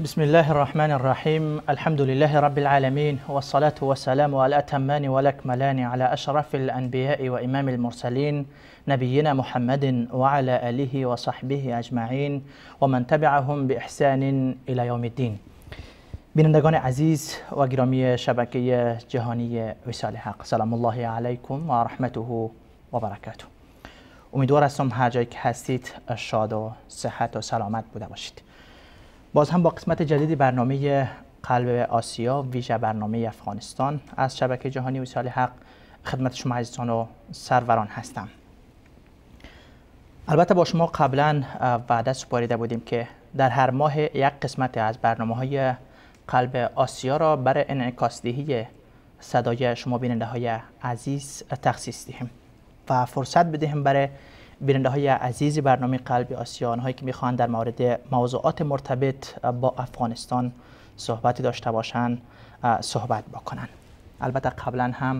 بسم الله الرحمن الرحيم. الحمد لله رب العالمين، والصلاة والسلام على الأتمان والأكملان على أشرف الأنبياء وإمام المرسلين نبينا محمد وعلى آله وصحبه أجمعين ومن تبعهم بإحسان إلى يوم الدين. بینندگان عزیز و گرامی شبکه جهانی وصال حق، سلام الله علیکم و رحمته و برکاته. امیدوار هستم هر جایی که هستید شاد و صحت و سلامت بوده باشید. باز هم با قسمت جدیدی برنامه قلب آسیا ویژه برنامه افغانستان از شبکه جهانی وصال حق خدمت شما عزیزان و سروران هستم. البته با شما قبلا وعده سپاریده بودیم که در هر ماه یک قسمت از برنامه‌های قلب آسیا را برای انعکاس دهی صدای شما بیننده های عزیز تخصیص دهیم و فرصت بدهیم برای بیننده های عزیز برنامه قلب آسیا، آنهایی که میخوان در مورد موضوعات مرتبط با افغانستان صحبتی داشته باشند صحبت بکنن. البته قبلا هم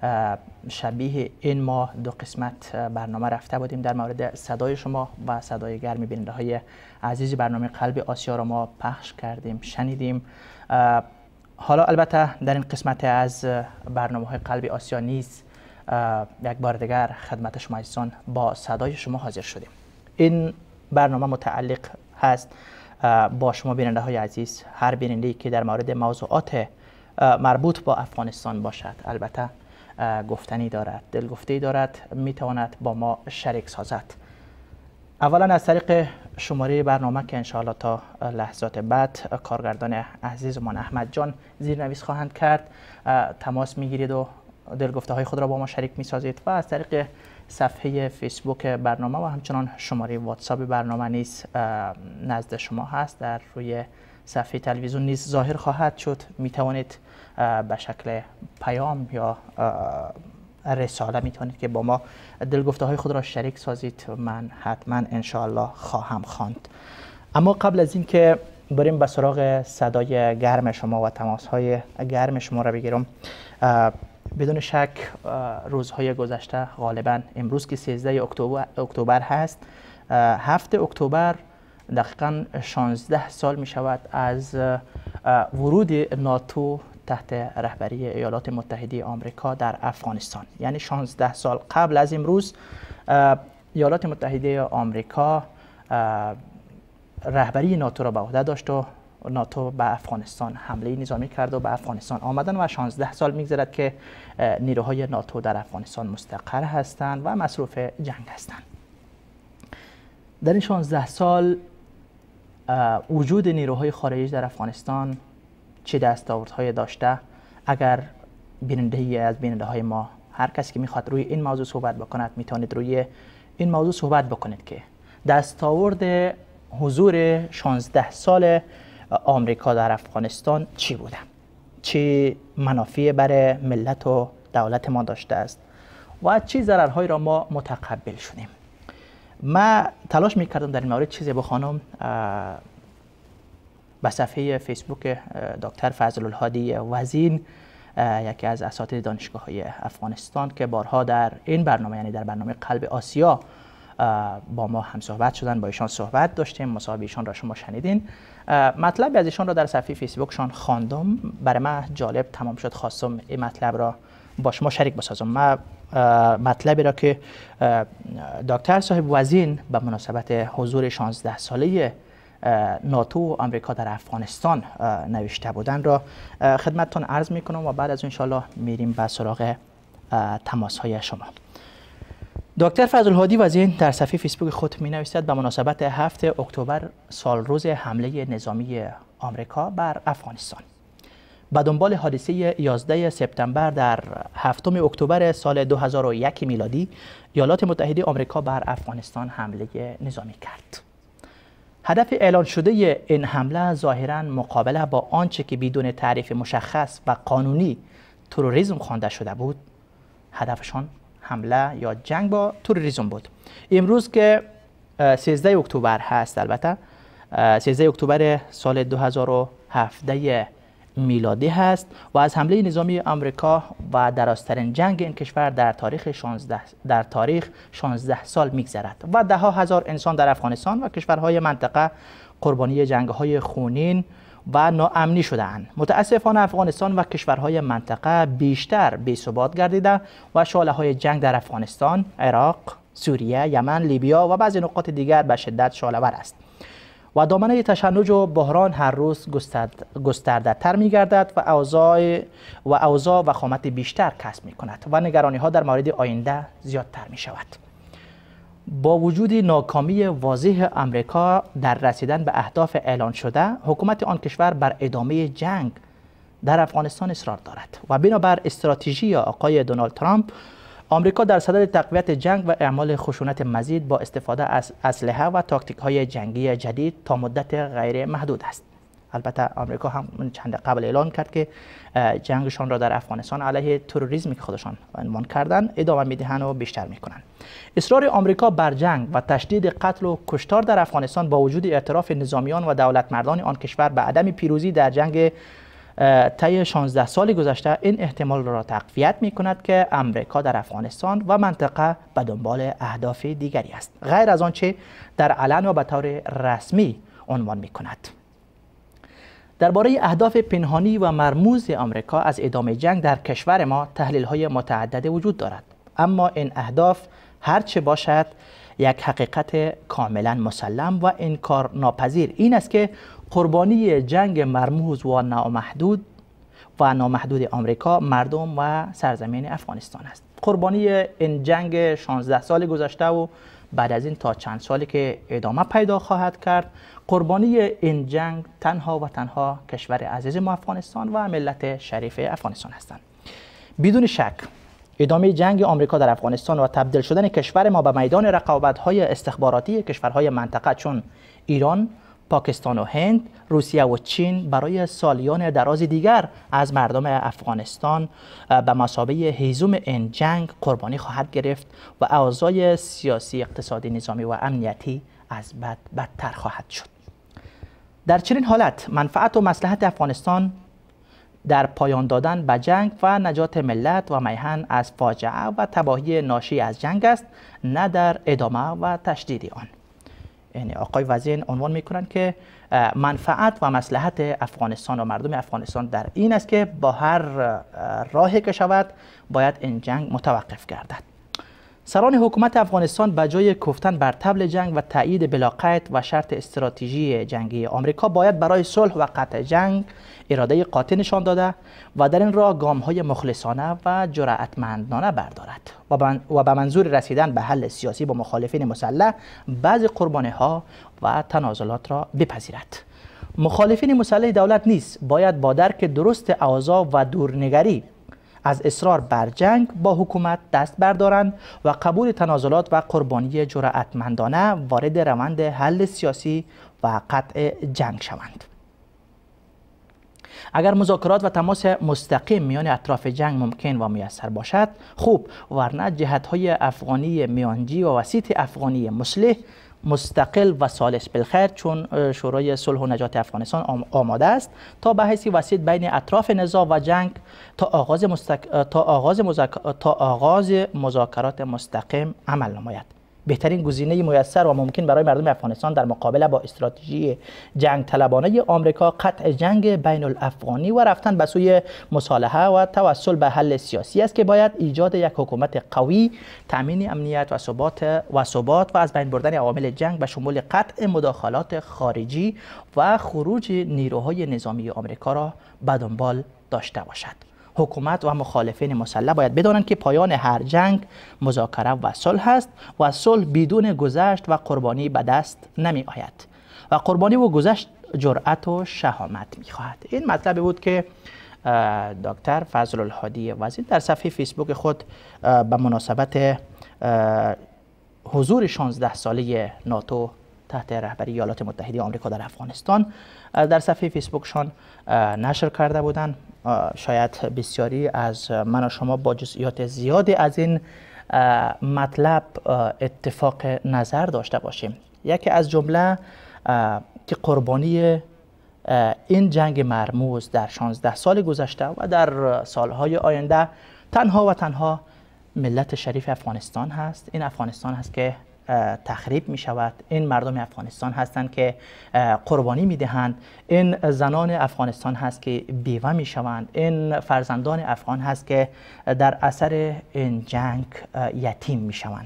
شبیه این ماه دو قسمت برنامه رفته بودیم در مورد صدای شما و صدای گرم بیننده های عزیز برنامه قلب آسیا را ما پخش کردیم، شنیدیم. حالا البته در این قسمت از برنامه های قلب آسیا نیز یک بار دیگر خدمت شما عزیزان با صدای شما حاضر شدیم. این برنامه متعلق هست با شما بیننده های عزیز، هر بیننده‌ای که در مورد موضوعات مربوط با افغانستان باشد، البته گفتنی دارد، دلگفته‌ای دارد، میتواند با ما شریک سازد. اولا از طریق شماره برنامه که انشاءالله تا لحظات بعد کارگردان عزیزمان احمد جان زیرنویس خواهند کرد تماس میگیرید و دلگفته های خود را با ما شریک میسازید، و از طریق صفحه فیسبوک برنامه و همچنان شماره واتساپ برنامه نیز نزد شما هست، در روی صفحه تلویزیون نیز ظاهر خواهد شد. میتوانید به شکل پیام یا رساله میتونید که با ما دلگفته های خود را شریک سازید، من حتما انشاءالله خواهم خواند. اما قبل از این که بریم به سراغ صدای گرم شما و تماس های گرم شما را بگیرم، بدون شک روزهای گذشته، غالبا امروز که 13 اکتبر هست، 7 اکتبر دقیقاً 16 سال می شود از ورود ناتو تحت رهبری ایالات متحده آمریکا در افغانستان. یعنی 16 سال قبل از امروز ایالات متحده آمریکا رهبری ناتو را به عهده داشت و ناتو به افغانستان حمله نظامی کرد و به افغانستان آمدن و 16 سال میگذرد که نیروهای ناتو در افغانستان مستقر هستند و مصروف جنگ هستند. در این 16 سال وجود نیروهای خارجی در افغانستان چه دستاوردهایی داشته؟ اگر بیننده‌ای از بیننده‌های ما، هر کسی که میخواد روی این موضوع صحبت بکند، میتونید روی این موضوع صحبت بکنید که دستاورد حضور 16 سال آمریکا در افغانستان چی بوده؟ چه منافعی برای ملت و دولت ما داشته است و چه ضررهایی را ما متقبل شدیم؟ من تلاش میکردم در این مورد چیزی بخوانم. به صفحه فیسبوک دکتر فضل الهادی وزین، یکی از اساتید دانشگاه های افغانستان که بارها در این برنامه، یعنی در برنامه قلب آسیا، با ما هم صحبت شدن، با ایشان صحبت داشتیم، مصاحبه ایشان را شما شنیدین. مطلب از ایشان را در صفحه فیسبوکشان خواندم، برای من جالب تمام شد، خواستم این مطلب را با شما شریک بسازم. من مطلبی را که دکتر صاحب وزین به مناسبت حضور 16 ساله ناتو و آمریکا در افغانستان نوشته بودن را خدمتتون عرض میکنم و بعد از اون انشاءالله میریم به سراغ تماس های شما. دکتر فضل الهادی وزین در صفحه فیسبوک خود می نویسد به مناسبت 7 اکتبر، سال روز حمله نظامی آمریکا بر افغانستان، به دنبال حادثه 11 سپتامبر در 7 اکتبر سال 2001 میلادی، ایالات متحده آمریکا بر افغانستان حمله نظامی کرد. هدف اعلان شده این حمله ظاهراً مقابله با آنچه که بدون تعریف مشخص و قانونی تروریسم خوانده شده بود. هدفشان حمله یا جنگ با تروریسم بود. امروز که 13 اکتبر هست، البته 13 اکتبر سال 2017 میلادی هست و از حمله نظامی آمریکا و درازترین جنگ این کشور در تاریخ 16 سال میگذرد و ده ها هزار انسان در افغانستان و کشورهای منطقه قربانی جنگ‌های خونین و ناامنی شده‌اند. متاسفانه افغانستان و کشورهای منطقه بیشتر بی‌ثبات گردیده و شعله‌های جنگ در افغانستان، عراق، سوریه، یمن، لیبیا و بعضی نقاط دیگر به شدت شعله‌ور است و دامنه تشنج و بحران هر روز گسترده‌تر می‌گردد و اوضاع وخامت بیشتر کسب می‌کند و نگرانی‌ها در مورد آینده زیادتر می‌شود. با وجود ناکامی واضح آمریکا در رسیدن به اهداف اعلان شده، حکومت آن کشور بر ادامه جنگ در افغانستان اصرار دارد و بنابر استراتژی آقای دونالد ترامپ، آمریکا در صدد تقویت جنگ و اعمال خشونت مزید با استفاده از اسلحه و تاکتیک‌های جنگی جدید تا مدت غیر محدود است. البته آمریکا هم چند قبل اعلان کرد که جنگشان را در افغانستان علیه تروریسمی که خودشان عنوان کردن ادامه میدهند و بیشتر میکنند. اصرار آمریکا بر جنگ و تشدید قتل و کشتار در افغانستان با وجود اعتراف نظامیان و دولتمردان آن کشور به عدم پیروزی در جنگ طی 16 سال گذشته این احتمال را تقویت می کند که آمریکا در افغانستان و منطقه به دنبال اهداف دیگری است، غیر از آنچه در علن و به طور رسمی عنوان می کند. درباره اهداف پنهانی و مرموز آمریکا از ادامه جنگ در کشور ما تحلیل‌های متعدد وجود دارد، اما این اهداف هرچه باشد یک حقیقت کاملا مسلم و انکار ناپذیر این است که قربانی جنگ مرموز و نامحدود آمریکا مردم و سرزمین افغانستان است. قربانی این جنگ 16 سال گذشته و بعد از این تا چند سالی که ادامه پیدا خواهد کرد، قربانی این جنگ تنها و تنها کشور عزیز ما افغانستان و ملت شریف افغانستان هستند. بدون شک ادامه جنگ آمریکا در افغانستان و تبدیل شدن کشور ما به میدان رقابت‌های استخباراتی کشورهای منطقه چون ایران، پاکستان و هند، روسیه و چین برای سالیان دراز دیگر از مردم افغانستان به مثابه هیزم این جنگ قربانی خواهد گرفت و اوضاع سیاسی، اقتصادی، نظامی و امنیتی از بد بدتر خواهد شد. در چنین حالت منفعت و مصلحت افغانستان در پایان دادن به جنگ و نجات ملت و میهن از فاجعه و تباهی ناشی از جنگ است، نه در ادامه و تشدید آن. یعنی آقای وزیر عنوان میکنند که منفعت و مصلحت افغانستان و مردم افغانستان در این است که با هر راهی که شود باید این جنگ متوقف گردد. سران حکومت افغانستان به جای کوفتن بر طبل جنگ و تایید بلاقید و شرط استراتژی جنگی آمریکا باید برای صلح و قطع جنگ اراده قاطع نشان داده و در این راه گام‌های مخلصانه و جرأتمندانه بردارد و به منظور رسیدن به حل سیاسی با مخالفین مسلح بعضی قربانی‌ها و تنازلات را بپذیرد. مخالفین مسلح دولت نیز باید با درک درست اوضاع و دورنگری از اصرار بر جنگ با حکومت دست بردارند و قبول تنازلات و قربانی جرأتمندانه وارد روند حل سیاسی و قطع جنگ شوند. اگر مذاکرات و تماس مستقیم میان اطراف جنگ ممکن و میسر باشد خوب، ورنه جهت‌های افغانی میانجی و وسیط افغانی مصلح مستقل و سالس بالخیر چون شورای صلح و نجات افغانستان آماده است تا به حیث وسیط بین اطراف نزاع و جنگ تا آغاز مذاکرات مستقیم عمل نماید. بهترین گزینه میسر و ممکن برای مردم افغانستان در مقابله با استراتژی جنگ طلبانه آمریکا قطع جنگ بین الافغانی و رفتن به سوی مصالحه و توسل به حل سیاسی است که باید ایجاد یک حکومت قوی، تامین امنیت و ثبات و از بین بردن عوامل جنگ به شمول قطع مداخلات خارجی و خروج نیروهای نظامی آمریکا را به دنبال داشته باشد. حکومت و مخالفین مسلح باید بدانند که پایان هر جنگ مذاکره و صلح است و صلح بدون گذشت و قربانی به دست نمی آید و قربانی و گذشت جرأت و شهامت می خواهد. این مطلب بود که دکتر فضل الهادی وزیر در صفحه فیسبوک خود به مناسبت حضور 16 ساله ناتو تحت رهبری ایالات متحده آمریکا در افغانستان در صفحه فیسبوکشان نشر کرده بودند. شاید بسیاری از من و شما با جزئیات زیادی از این مطلب اتفاق نظر داشته باشیم. یکی از جمله که قربانی این جنگ مرموز در 16 سال گذشته و در سالهای آینده تنها و تنها ملت شریف افغانستان هست. این افغانستان هست که تخریب می شود. این مردم افغانستان هستند که قربانی می دهند. این زنان افغانستان هست که بیوه می شوند. این فرزندان افغان هست که در اثر این جنگ یتیم می شوند.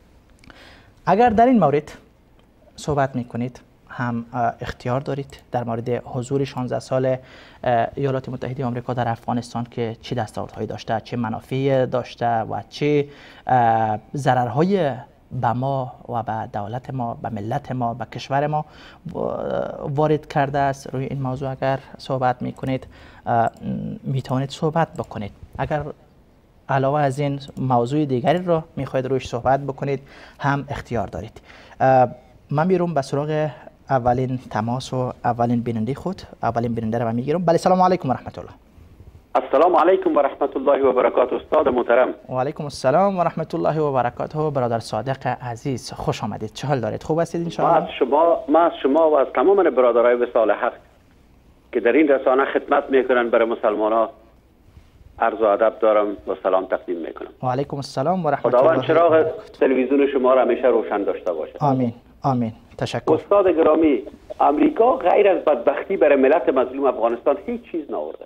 اگر در این مورد صحبت می کنید هم اختیار دارید در مورد حضور 16 سال ایالات متحده آمریکا در افغانستان که چه دستاوردهایی داشته، چه منافعی داشته و چه ضررهای به ما و به دولت ما، به ملت ما، به کشور ما وارد کرده است. روی این موضوع اگر صحبت میکنید میتونید صحبت بکنید. اگر علاوه از این موضوع دیگری را میخواید رویش صحبت بکنید هم اختیار دارید. من میرم به سراغ اولین تماس و اولین بیننده خود. اولین بیننده رو میگیرم. بله، سلام علیکم و رحمت الله. السلام علیکم و رحمت الله و برکاته استاد محترم. و علیکم السلام و رحمت الله و برکاته. برادر صادق عزیز خوش آمدید. چه حال دارید؟ خوب هستید ان شاء الله؟ ما از شما و از تمام برادرای وصال حق که در این رسانه خدمت میکنن برای مسلمان ها عرض و ادب دارم و سلام تقدیم میکنم. و علیکم السلام و رحمت الله. خداوند چراغ تلویزیون شما را همیشه روشن داشته باشه. آمین آمین. تشکر. استاد گرامی، امریکا غیر از بدبختی برای ملت مظلوم افغانستان هیچ چیز نآورده.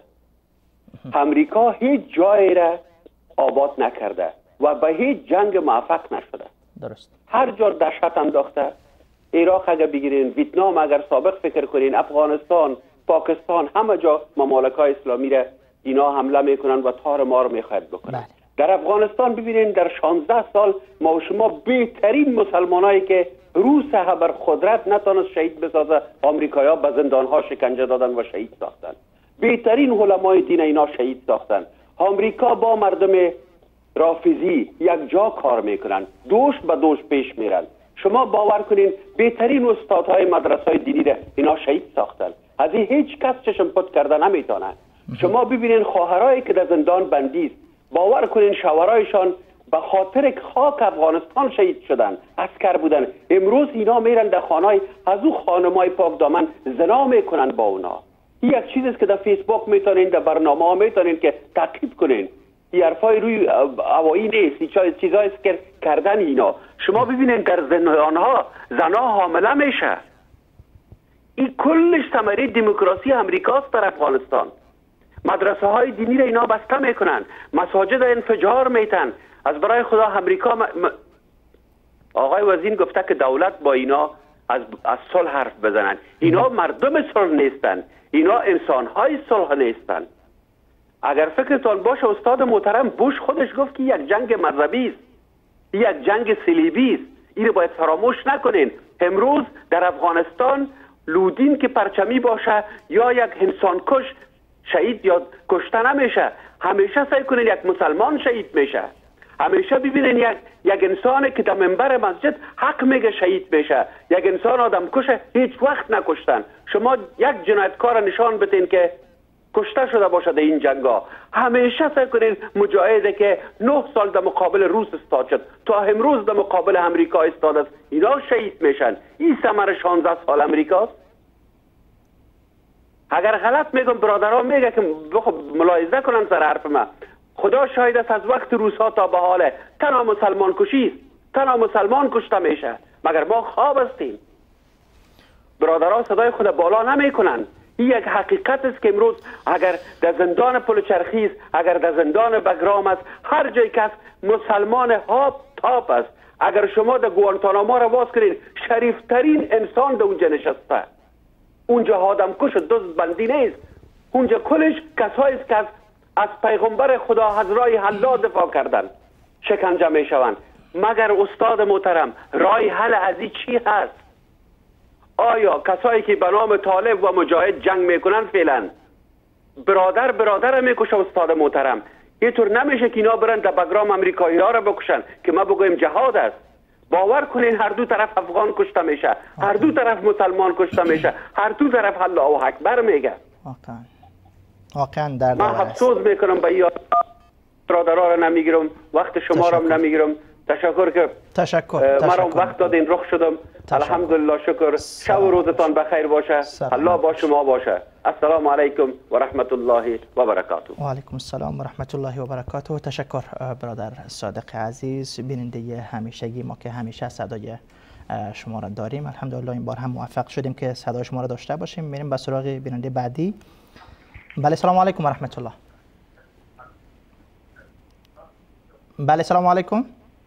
امریکا هیچ جایی را آباد نکرده و به هیچ جنگ موفق نشده. درست. هر جا دهشت انداخته. عراق اگر بگیرین، ویتنام اگر سابق فکر کنین، افغانستان، پاکستان، همه جا ممالک‌های اسلامی را اینا حمله میکنن و تار مار میخواهد بکنن. در افغانستان ببینین در 16 سال ما و شما بهترین مسلمانایی که روس بر قدرت نتونست شهید بسازه، آمریکایی‌ها به زندان‌ها شکنجه دادن و شهید ساختن. بهترین علمای دین اینا شهید ساختن. آمریکا با مردم رافضی یک جا کار میکنن، دوش به دوش پیش میرن. شما باور کنین بهترین استادهای مدرسه‌های دینی را اینا شهید ساختن. از این هیچ کس چشم پد کرده نمیتونه. شما ببینین خواهرایی که در زندان بندی است، باور کنین شوهرایشان به خاطر خاک افغانستان شهید شدن، عسکر بودن. امروز اینا میرن در خانه‌های از او خانمای پاک دامن زنا میکنن با اونا. این یک چیزی است که در فیسبوک میتونین، در برنامه‌ها میتونین که تعقیب کنین. این حرفای روی هوایی نیست، چیزایی است که کردن اینا. شما ببینین در زندان‌ها زنا حامله میشه. این کلش ثمره دموکراسی امریکاست در افغانستان. مدرسه های دینی را اینا بسته میکنن، مساجد انفجار میتن. از برای خدا امریکا آقای وزیر گفته که دولت با اینا از صلح حرف بزنن. اینا مردم صلح نیستن، اینا انسان های صلح نیستن. اگر فکرتان باشه استاد محترم، بوش خودش گفت که یک جنگ مذهبی است، یک جنگ صلیبی است. اینو باید فراموش نکنین. امروز در افغانستان لودین که پرچمی باشه یا یک انسان کش شهید یا کشته نمیشه. همیشه سعی کنین یک مسلمان شهید میشه. همیشه ببینین یک انسانی که در منبر مسجد حق میگه شهید میشه. یک انسان آدم کشه هیچ وقت نکشتن. شما یک جنایتکار نشان بدین که کشته شده باشه در این جنگا. همیشه سعی کنین مجاهده که 9 سال در مقابل روس استاد شد تا امروز در مقابل امریکا استاد است، اینا شهید میشن. این ثمر 16 سال امریکاست. اگر غلط میگم برادرها میگه که ملاحظه کنن سر حرف من. خدا شاهد است از وقت روس‌ها تا به حال تنها مسلمان کشی است، تنها مسلمان کشته میشه. مگر ما خواب هستیم؟ برادرها صدای خود بالا نمیکنن. این یک حقیقت است که امروز اگر در زندان پلچرخی است، اگر در زندان بگرام است، هر جای که مسلمان هاب تاپ است. اگر شما در گوانتانامو را باز کنید، شریفترین انسان در اونجا نشسته. اونجا آدم کش و دزد بندی نیست. اونجا کلش کسایی است که از پیغمبر خدا حضرای حلا دفاع کردن، شکنجه می شوند. مگر استاد محترم راه حل از این چی هست؟ آیا کسایی که به نام طالب و مجاهد جنگ میکنن فعلا برادر میکشه؟ استاد محترم اینطور نمیشه که اینا برن در بگرام امریکایی ها را بکشن که ما بگویم جهاد است. باور کنین هر دو طرف افغان کشته میشه، هر دو طرف مسلمان کشته میشه، هر دو طرف الله اکبر میگه. واقعا درد من افسوس میکنم به این برادرها را نمیگیرم، وقت شما را نمیگیرم. تشکر. مرا وقت دادین، رخ شدم. الحمدلله، شکر. شب و روزتان بخیر باشه. الله با شما باشه. السلام علیکم و رحمت الله و برکاته. و علیکم السلام و رحمت الله و برکاته. تشکر برادر صادق عزیز، بیننده همیشگی ما که همیشه صدای شما را داریم. الحمدلله این بار هم موفق شدیم که صدای شما را داشته باشیم. میریم به سراغ بیننده بعدی. بله سلام علیکم و رحمت الله. بله سلام علیکم.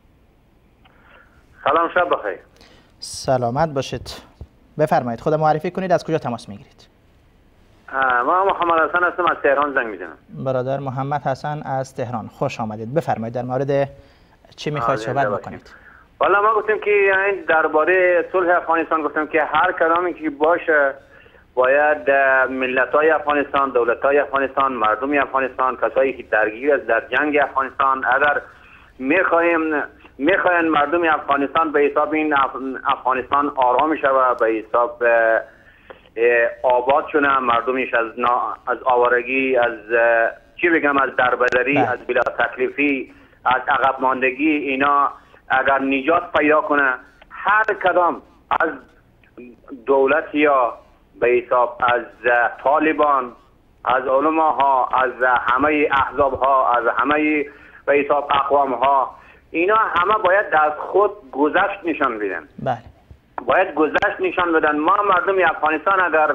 سلام، شب بخیر. سلامت باشید. بفرمایید، خود معرفی کنید، از کجا تماس میگیرید؟ ما محمد حسن هستم، از تهران زنگ میزنم. برادر محمد حسن از تهران، خوش آمدید. بفرمایید در مورد چی میخواید صحبت بکنید؟ والا ما گفتیم که یعنی درباره صلح افغانستان گفتیم که هر کلامی که باشه باید ملت‌های افغانستان، دولت‌های افغانستان، مردم افغانستان، کسایی که درگیر است در جنگ افغانستان، اگر میخواین مردم افغانستان به حساب این افغانستان آرام شود، به حساب آباد شونه، مردمش از آوارگی، از چی بگم، از دربدری، از بلا تکلیفی، از عقب ماندگی، اینا اگر نجات پیدا کنه، هر کدام از دولت یا به حساب از طالبان، از علماها، از همه احزاب ها، از همه به حساب اقوام ها، اینا همه باید از خود گذشت نشان بدن. بله. باید گذشت نشان بدن. ما مردم افغانستان اگر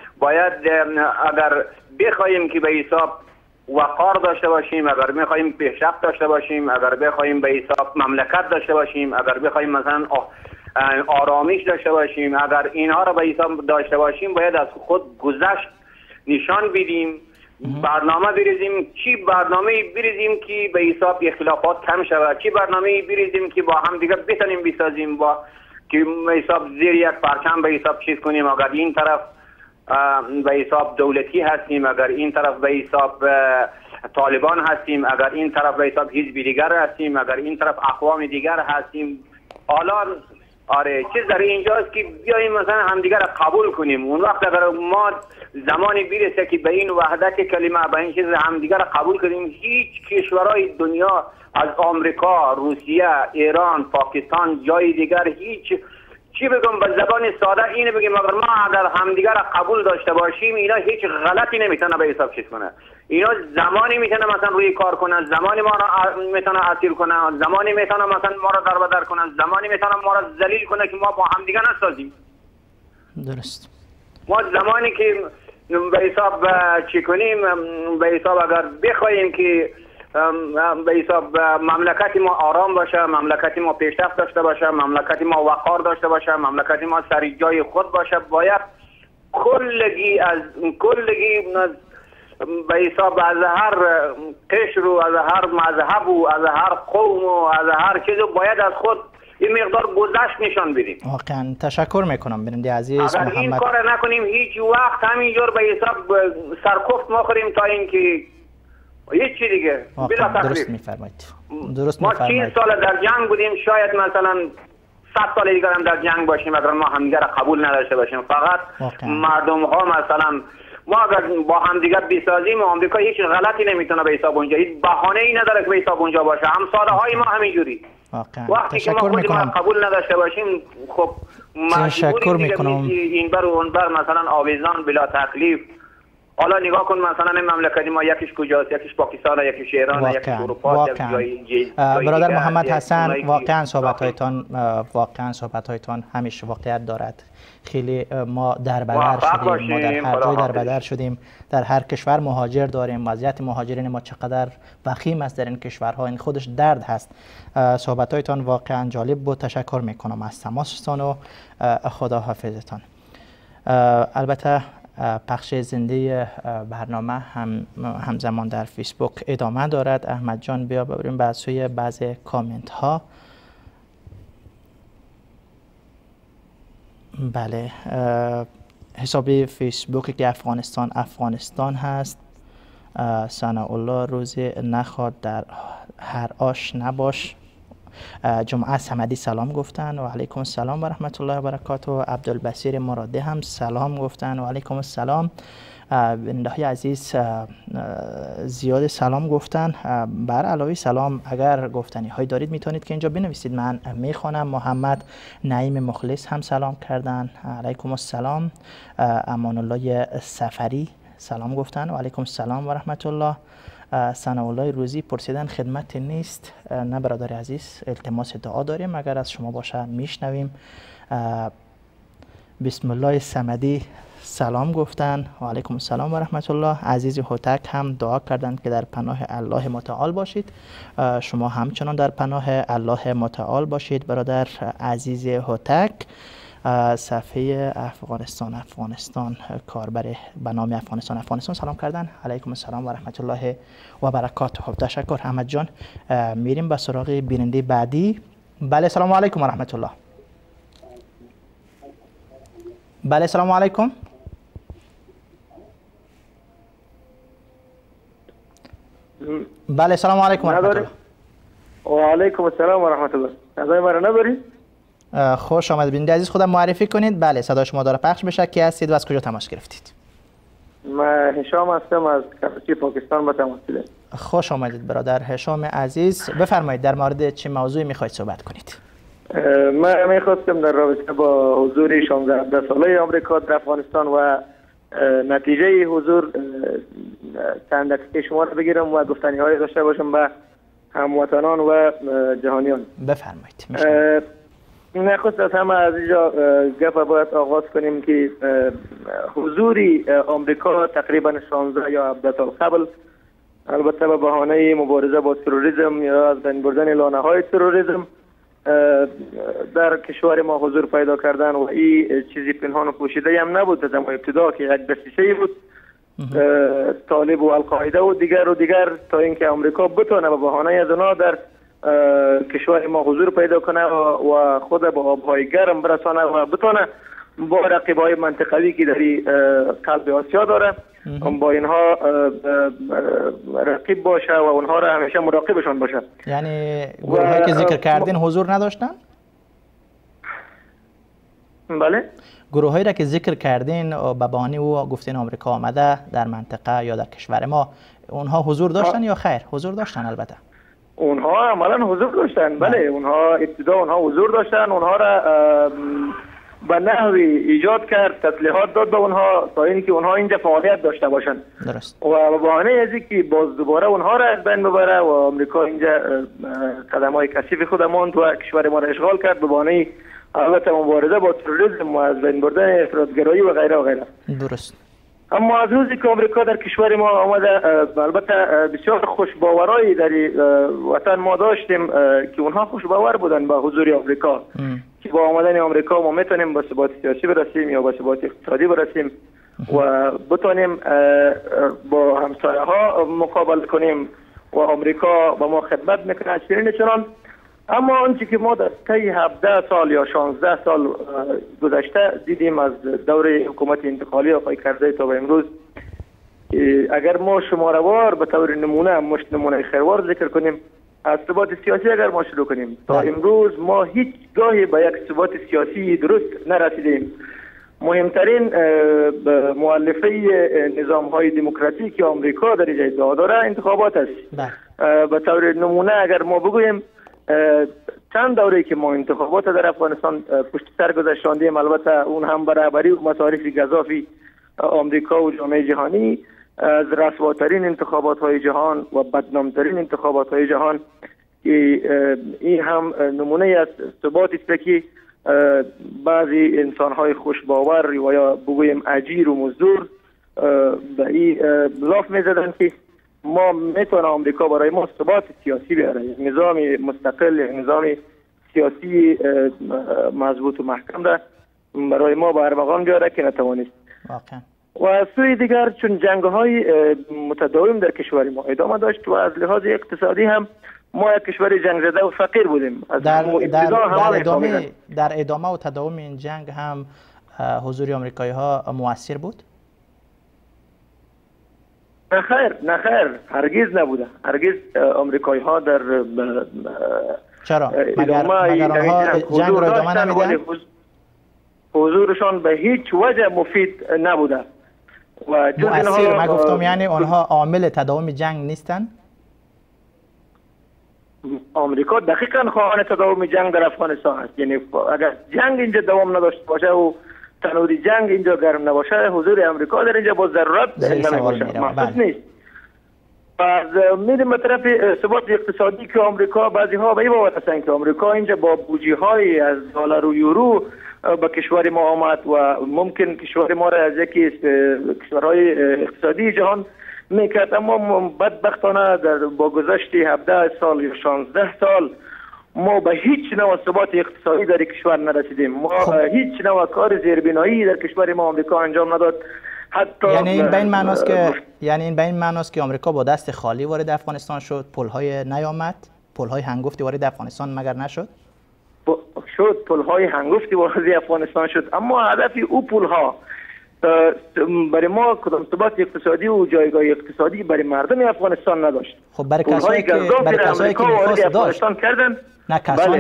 بخوایم که به حساب وقار داشته باشیم، اگر بخوایم پیشرفت داشته باشیم، اگر بخوایم به حساب مملکت داشته باشیم، اگر بخوایم مثلا آرامش داشته باشیم، اگر اینها را به حساب داشته باشیم، باید از خود گذشت نشان بدیم. برنامه بریزیم، چی برنامه بریزیم که به حساب اختلافات کم شود، چی برنامه بریزیم که با هم دیگه بتونیم بسازیم، با که به حساب زیر یک پرچم به حساب چیز کنیم. اگر این طرف به حساب دولتی هستیم، اگر این طرف به حساب طالبان هستیم، اگر این طرف به حساب حزب دیگر هستیم، اگر این طرف اقوام دیگر هستیم، حالا آره چیز در اینجاست که بیاییم مثلا همدیگر را قبول کنیم. اون وقت اگر ما زمانی برسه که به این وحدت کلمه، به این چیز همدیگر را قبول کنیم، هیچ کشورهای دنیا از آمریکا، روسیه، ایران، پاکستان، جای دیگر هیچ چی بگم به زبان ساده اینه بگیم، اگر ما اگر همدیگر را قبول داشته باشیم، اینا هیچ غلطی نمیتونه به حساب چیز کنه. اینا زمانی میتونه مثلا روی کار کنه، زمانی ما را میتونه اسیر کنه، زمانی میتونه مثلا ما را دربدر کنه، زمانی میتونه ما را ذلیل کنه که ما با همدیگر نسازیم. درست. ما زمانی که به حساب چی کنیم، به حساب اگر بخوایم که به حساب مملکت ما آرام باشه، مملکت ما پیشرفت داشته باشه، مملکت ما وقار داشته باشه، مملکت ما سر جای خود باشه، باید کلگی به حساب از هر قشر و از هر مذهب و از هر قوم و از هر چیز باید از خود این مقدار گذشت نشان بدیم. واقعا تشکر میکنم بیننده عزیز. اگر این کار نکنیم هیچ وقت همینجور به حساب سرکفت ما خوریم تا اینکه هیچ چی دیگه بلا تکلیف. درست میفرمایید. ما 40 سال در جنگ بودیم، شاید مثلا 100 سال دیگر هم در جنگ باشیم اگر ما همدیگر را قبول نداشته باشیم. فقط مردم ها مثلا ما اگر با همدیگر بسازیم، آمریکا هیچ غلطی نمیتونه به حساب اونجا، هیچ بهانه ای نداره که به حساب اونجا باشه. همساله های ما همینجوری. وقتی که ما خودمون قبول نداشته باشیم، خب تشکر میکنم. این بر و اون بر مثلا آویزان بلا تکلیف. حالا نگاه کن مثلا این مملکتی ما یکیش کجاست، یکیش پاکستان، یکیش ایران، یکیش اروپا، یکیش برادر محمد حسن، واقعا صحبت‌هایتان همیشه واقعیت دارد. خیلی ما دربدر شدیم، ما در هر جای دربدر شدیم، در هر کشور مهاجر داریم. وضعیت مهاجرین ما چقدر وخیم است در این کشورها، این خودش درد هست. صحبت‌هایتان واقعا جالب بود. تشکر میکنم از تماستان و خدا حافظتان. البته پخش زنده برنامه همزمان در فیسبوک ادامه دارد. احمد جان بیا ببریم بحثوی بعض کامنت ها. بله، حساب فیسبوکی که افغانستان هست. ثناء الله روزی نخواد در هر آش نباش. جمعه صمدی سلام گفتن و علیکم السلام و رحمت الله و برکاته. عبدالبصیر مرادی هم سلام گفتن و علیکم السلام. بیننده های عزیز زیاد سلام گفتن. بر علاوه سلام اگر گفتنی های دارید میتونید که اینجا بنویسید، من میخوانم. محمد نعیم مخلص هم سلام کردن، علیکم السلام. امان الله سفری سلام گفتن. و علیکم السلام و رحمت الله. ثناءالله روزی پرسیدن خدمت نیست. نه برادر عزیز، التماس دعا داریم، اگر از شما باشه میشنویم. بسم الله صمدی سلام گفتن. و علیکم السلام و رحمت الله. عزیز هوتک هم دعا کردند که در پناه الله متعال باشید. شما همچنان در پناه الله متعال باشید برادر عزیز هوتک. صفحه افغانستان کاربر به نام افغانستان سلام کردن. علیکم السلام و رحمت الله و برکاته. خب تشکر احمد جان. میریم به سراغ بیننده بعدی. بله سلام علیکم و رحمت الله. بله سلام علیکم. بله سلام علیکم و رحمت الله. و علیکم السلام و رحمت الله. صدای ما را نداری؟ خوش آمد بیننده عزیز، خودم معرفی کنید. بله صدای شما داره پخش بشه. کی هستید و از کجا تماس گرفتید؟ من هشام هستم از کراچی پاکستان با تماس گرفتم. خوش آمدید برادر هشام عزیز. بفرمایید در مورد چه موضوعی میخواید صحبت کنید؟ من میخواستم در رابطه با حضور 16 ساله آمریکا در افغانستان و نتیجه حضور چند دقیقه شما رو بگیرم و گفتنی های داشته باشم به هموطنان و جهانیان. بفرمایید. نخست از همه از اینجا گپ باید آغاز کنیم که حضوری آمریکا تقریبا 16 یا 17 سال قبل، البته به بهانه مبارزه با تروریسم یا از بین بردن لانه های تروریسم، در کشور ما حضور پیدا کردن و این چیزی پنهان و پوشیده هم نبود. از ابتدا که یک دسیسه بود طالب و القاعده و دیگر تا اینکه آمریکا بتونه به بهانه از اونا در کشور ما حضور پیدا کنه و خود به آبهای گرم برسانه و بتونه با رقیبای منطقوی که در قلب آسیا داره با اینها رقیب باشه و اونها را همیشه مراقبشان باشه. یعنی گروهایی که ذکر کردین حضور نداشتن؟ بله؟ گروهایی را که ذکر کردین و به بهانه او گفتین آمریکا آمده در منطقه یا در کشور ما، اونها حضور داشتن یا خیر؟ حضور داشتن البته. اونها عملا حضور داشتن. بله اونها ابتدا اونها حضور داشتن، اونها را به نحوی ایجاد کرد، تسلیحات داد به اونها تا اینکه اونها اینجا فعالیت داشته باشن. درست. و به بهانه از اینکه باز دوباره اونها را از بین ببره و آمریکا اینجا قدم‌های کثیف خود ماند و کشور ما را اشغال کرد به بهانه البته مبارزه با تروریسم و از بین بردن افراطگرایی و غیره و غیره. درست. اما از روزی که آمریکا در کشور ما آمده، البته بسیار خوشباورایی در وطن ما داشتیم که اونها خوشباور بودن با حضور آمریکا که با آمدن آمریکا ما میتونیم به ثبات سیاسی برسیم یا به ثبات اقتصادی برسیم و بتونیم با همسایه ها مقابله کنیم و آمریکا با ما خدمت میکنه چنین چنان. اما آنچه که ما در طی 17 سال یا 16 سال گذشته دیدیم از دوره حکومت انتقالی آقای کرزی تا به امروز، اگر ما شماره‌وار به طور نمونه مش نمونه خیروار ذکر کنیم، از ثبات سیاسی اگر ما شروع کنیم تا امروز ما هیچ گاهی به یک ثبات سیاسی درست نرسیدیم. مهمترین مؤلفه نظام‌های دموکراتیک آمریکا در اینجا ادعا داره انتخابات است. به طور نمونه اگر ما بگوییم چند دوره که ما انتخابات در افغانستان پشت سر گذاشتیم، البته اون هم برابری و مصارف گزافی آمریکا و جامعه جهانی، از رسواترین انتخابات های جهان و بدنامترین انتخابات های جهان، که این هم نمونه از ثباتی است که بعضی انسان های خوشباور و یا بگویم اجیر و مزدور به این لاف میزدن که ما میتونه آمریکا برای ما ثبات سیاسی بیاره، نظام مستقل، نظام سیاسی مضبوط و محکم را برای ما به ارمغان بیاره که نتوانست. و از سوی دیگر چون جنگ‌های متداوم در کشور ما ادامه داشت و از لحاظ اقتصادی هم ما یک کشور جنگ زده و فقیر بودیم. در ادامه و تداوم این جنگ هم حضور آمریکایی ها مؤثر بود؟ نه خیر هرگز نبوده. هرگز آمریکایی ها در چرا؟ مگر آنها جنگ را ادامه نمیدن؟ حضورشان به هیچ وجه مفید نبوده و مؤثر. من گفتم یعنی آنها عامل تداوم جنگ نیستن؟ آمریکا دقیقاً خواهان تداوم جنگ در افغانستان است. یعنی اگر جنگ اینجا دوام نداشته باشه و تنور جنگ اینجا گرم نباشه، حضور امریکا در اینجا با ضرورت نمیباشه، محسوس نیست. و میریم به طرف ثبات اقتصادی که آمریکا بعضی ها به این بابت هستند که آمریکا اینجا با بودجه های از دلار و یورو به کشور ما آمد و ممکن کشور ما را از یکی کشورهای اقتصادی جهان میکرد، اما بدبختانه با گذشت 17 سال یا 16 سال ما به هیچ نوع ثبات اقتصادی در کشور نرسیدیم. ما هیچ نوع کار زیربنایی در کشور ما آمریکا انجام نداد. حتی یعنی این به این معناست که آمریکا با دست خالی وارد افغانستان شد، پل‌های نیامد، پل‌های هنگفتی وارد افغانستان مگر نشد؟ شد پل‌های هنگفتی وارد افغانستان شد، اما هدف او پل‌ها برای ما کدام ثبات اقتصادی و جایگاه اقتصادی برای مردم افغانستان نداشت. خب برای کسایی که می‌خواست داشت کردن، نه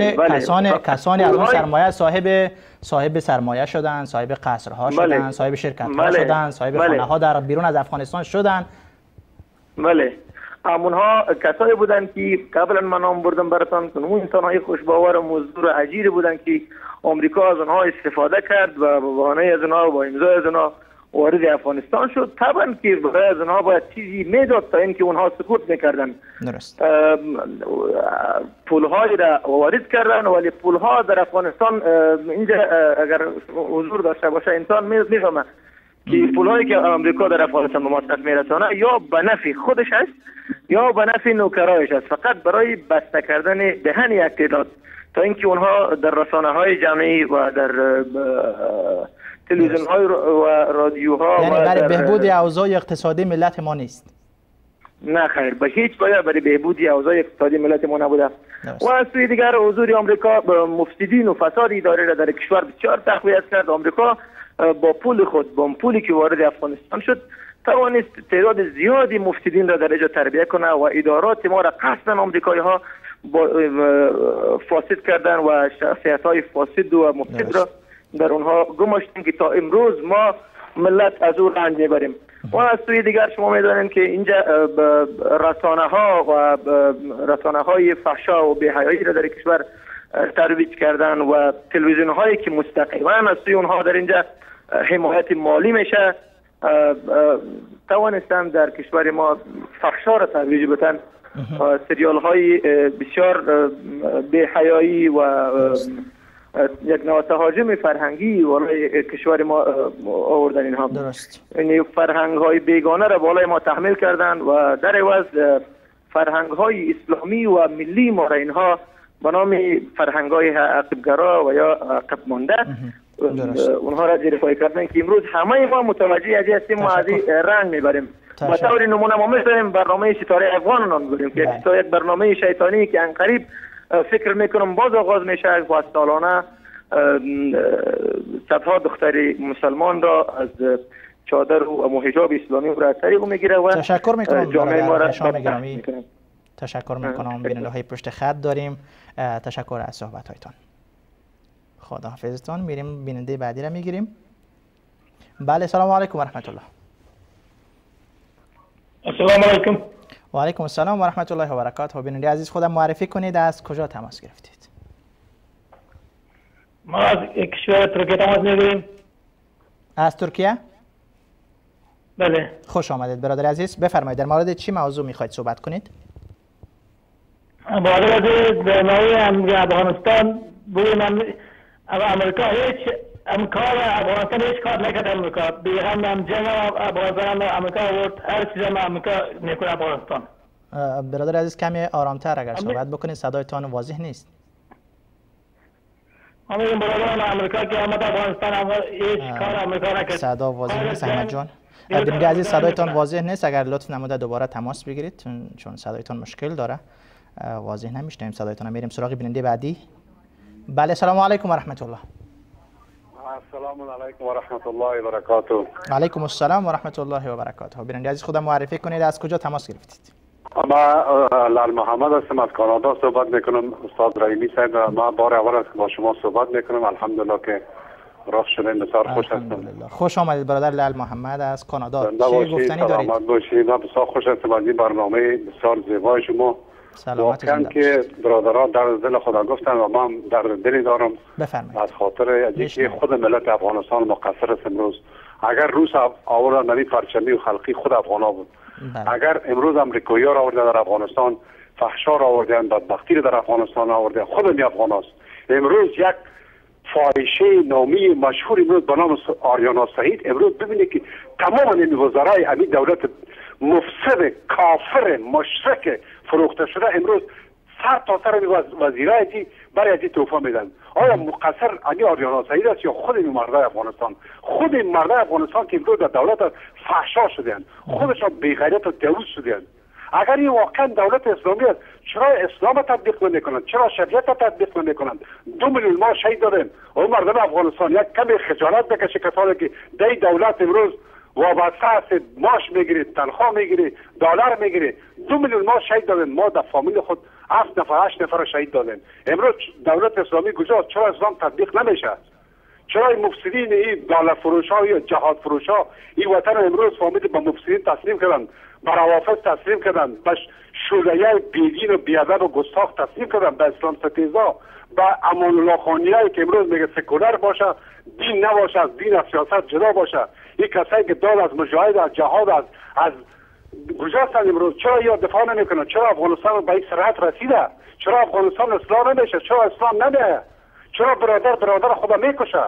کسانی از اون سرمایه صاحب سرمایه شدن، صاحب قصرها شدن، صاحب شرکت‌ها شدن، صاحب خانه‌ها در بیرون از افغانستان شدن. بله، همونها کسایی بودن که قبلا من نام بردم براتون که اون انسان‌های خوشباور و مزدور و اجیر بودن که آمریکا از اونها استفاده کرد و به بهانه از اونها و با امضای از اونها وارد افغانستان شد. طبعا که برای از اونها باید چیزی میداد تا اینکه اونها سکوت میکردن. درست. پول‌های را وارد کردن، ولی پول‌ها در افغانستان اینجا اگر حضور داشته باشه انسان میفهمه که پول‌هایی که آمریکا در افغانستان به مصرف میرسانه یا به نفع خودش است یا به نفع نوکرایش است، فقط برای بسته کردن دهن یک تعداد، تا اینکه اونها در رسانه‌های جمعی و در تلویزیون‌های و رادیوها یعنی برای بهبود اوضاع اقتصادی ملت ما نیست. نه خیر، به هیچ وجه برای بهبود اوضاع اقتصادی ملت ما نبوده. و از سوی دیگر حضور آمریکا مفسدین و فساد اداری را در کشور بسیار تقویت کرد. آمریکا با پول خود، با پولی که وارد افغانستان شد، توانست تعداد زیادی مفسدین را در اینجا تربیت کنه و ادارات ما را قصداً آمریکایی‌ها فاسد کردن و شخصیت‌های فاسد و مفسد را در اونها گماشتیم که تا امروز ما ملت از او رنج میبریم. و از سوی دیگر شما میدانید که اینجا رسانه‌ها و رسانه‌های فحشا و بی‌حیایی را در کشور ترویج کردن و تلویزیون‌هایی که مستقیما از سوی اونها در اینجا حمایت مالی میشه توانستن در کشور ما فحشا را ترویج بدن. سریال‌های بسیار بی‌حیایی و یک نوع تهاجم فرهنگی بالای کشور ما آوردن. اینها درست، یعنی فرهنگ‌های بیگانه را بالای ما تحمیل کردن و در عوض فرهنگ‌های اسلامی و ملی ما را اینها به نام فرهنگ‌های عقب‌گرا و یا عقب مانده اونها را زیر پای کردن که امروز همه ما متوجه از هستیم و از رنگ میبریم. به طور نمونه ما می‌ذاریم برنامه ستاره افغان نام می‌بریم که یک برنامه شیطانی که ان قریب فکر میکنم باز آغاز میشه و سالانه صدها دختر مسلمان را از چادر و حجاب اسلامی را طریق میگیره و تشکر میکنم جامعه ما را تشکر میکنم. بیننده‌های پشت خط داریم. تشکر از صحبت‌هایتان. خداحافظتان. میریم بیننده بعدی را میگیریم. بله، سلام علیکم و رحمت الله. السلام علیکم. و علیکم السلام و رحمت الله و برکاته. بیننده عزیز خودم معرفی کنید، از کجا تماس گرفتید؟ ما از کشور ترکیه تماس میگیریم. از ترکیه؟ بله. خوش آمدید برادر عزیز. بفرمایید در مورد چی موضوع میخواید صحبت کنید؟ در مورد افغانستان بودیم. امریکا هیچ کار افغانستان هیچ کار نکرد. امریکا بیغم هم جنگ افغانستان امریکا ورد هر چیز هم امریکا میکنه افغانستان. برادر عزیز کمی آرامتر اگر صحبت بکنید، صدایتان واضح نیست. ما میگیم برادران امریکا که آمد افغانستان هیچ کار امریکا نکرد. صدا واضح نیست احمد جان. بیننده عزیز صدایتان واضح نیست، اگر لطف نموده دوباره تماس بگیرید چون صدایتان مشکل داره، واضح نمیشنویم صدایتان. میریم سراغ بیننده بعدی. بله، سلام علیکم و رحمت الله. السلام علیکم و رحمت الله و برکاته. علیکم السلام و رحمت الله و برکاته. بیننده عزیز خودم معرفی کنید، از کجا تماس گرفتید؟ ما لال محمد هستم، از کانادا صحبت میکنم. استاد رحیمی صاحب، ما بار اول است که با شما صحبت میکنم. الحمدلله که راه شدین، بسیار خوش هستم. خوش آمدید برادر لال محمد از کانادا. چه گفتنی دارید؟ سلامت باشید. بسیار خوش هستم از این برنامه بسیار زیبای شما واقعا که برادران در دل خدا گفتن و من در دلی دارم. بفرمایید. از خاطر اینکه خود ملت افغانستان مقصر است. امروز اگر روس آوردن نمی پرچمی و خلقی خود افغانا بود. اگر امروز امریکایی ها را آوردن در افغانستان، فحشا را آوردن، بدبختی را در افغانستان آوردن، خود می افغاناست. امروز یک فاحشه نامی مشهور امروز به نام آریانا سعید، امروز ببینید که تمام این وزرای امی دولت مفسد کافر مشرک فروخته شده امروز سر تا سر وزیرای برای ازی توفا میدن. آیا مقصر امی آریانا سعید است یا خود این مردای افغانستان؟ خود این مردای افغانستان که امروز در دولت فحشا شدن، خودشان بی‌غیرت و دوز شدن. اگر این واقعا دولت اسلامی است، چرا اسلام تطبیق نمی‌کنند؟ چرا شریعت تطبیق نمی‌کنند؟ 2 میلیون ما شهید دادیم. او مردم افغانستان یک کمی خجالت بکشه کسانی که دی دولت امروز وابسته است، معاش میگیره، تنخواه میگیره، دلار میگیره. 2 میلیون ما شهید دادیم. ما در فامیل خود 7 نفر 8 نفر شهید دادیم. امروز دولت اسلامی کجاست؟ چرا اسلام تطبیق نمیشه؟ چرا این مفسدین، این دلار فروشا یا جهاد فروشا این وطن امروز فامیل به مفسدین تسلیم کردن، به روافض تسلیم کردن، به شولیه بیدین و بیادب و گستاخ تسلیم کردن، به اسلام ستیزا، به امان الله خانیایی که امروز میگه سکولر باشه، دین نباشه، از دین از سیاست جدا باشه. این کسایی که داد از مجاهد، از جهاد، از کجاستن امروز؟ چرا یا دفاع نمیکنن؟ چرا افغانستان به این سرعت رسیده؟ چرا افغانستان اصلاح نمیشه؟ چرا اسلام نمیه؟ چرا برادر خدا میکشه؟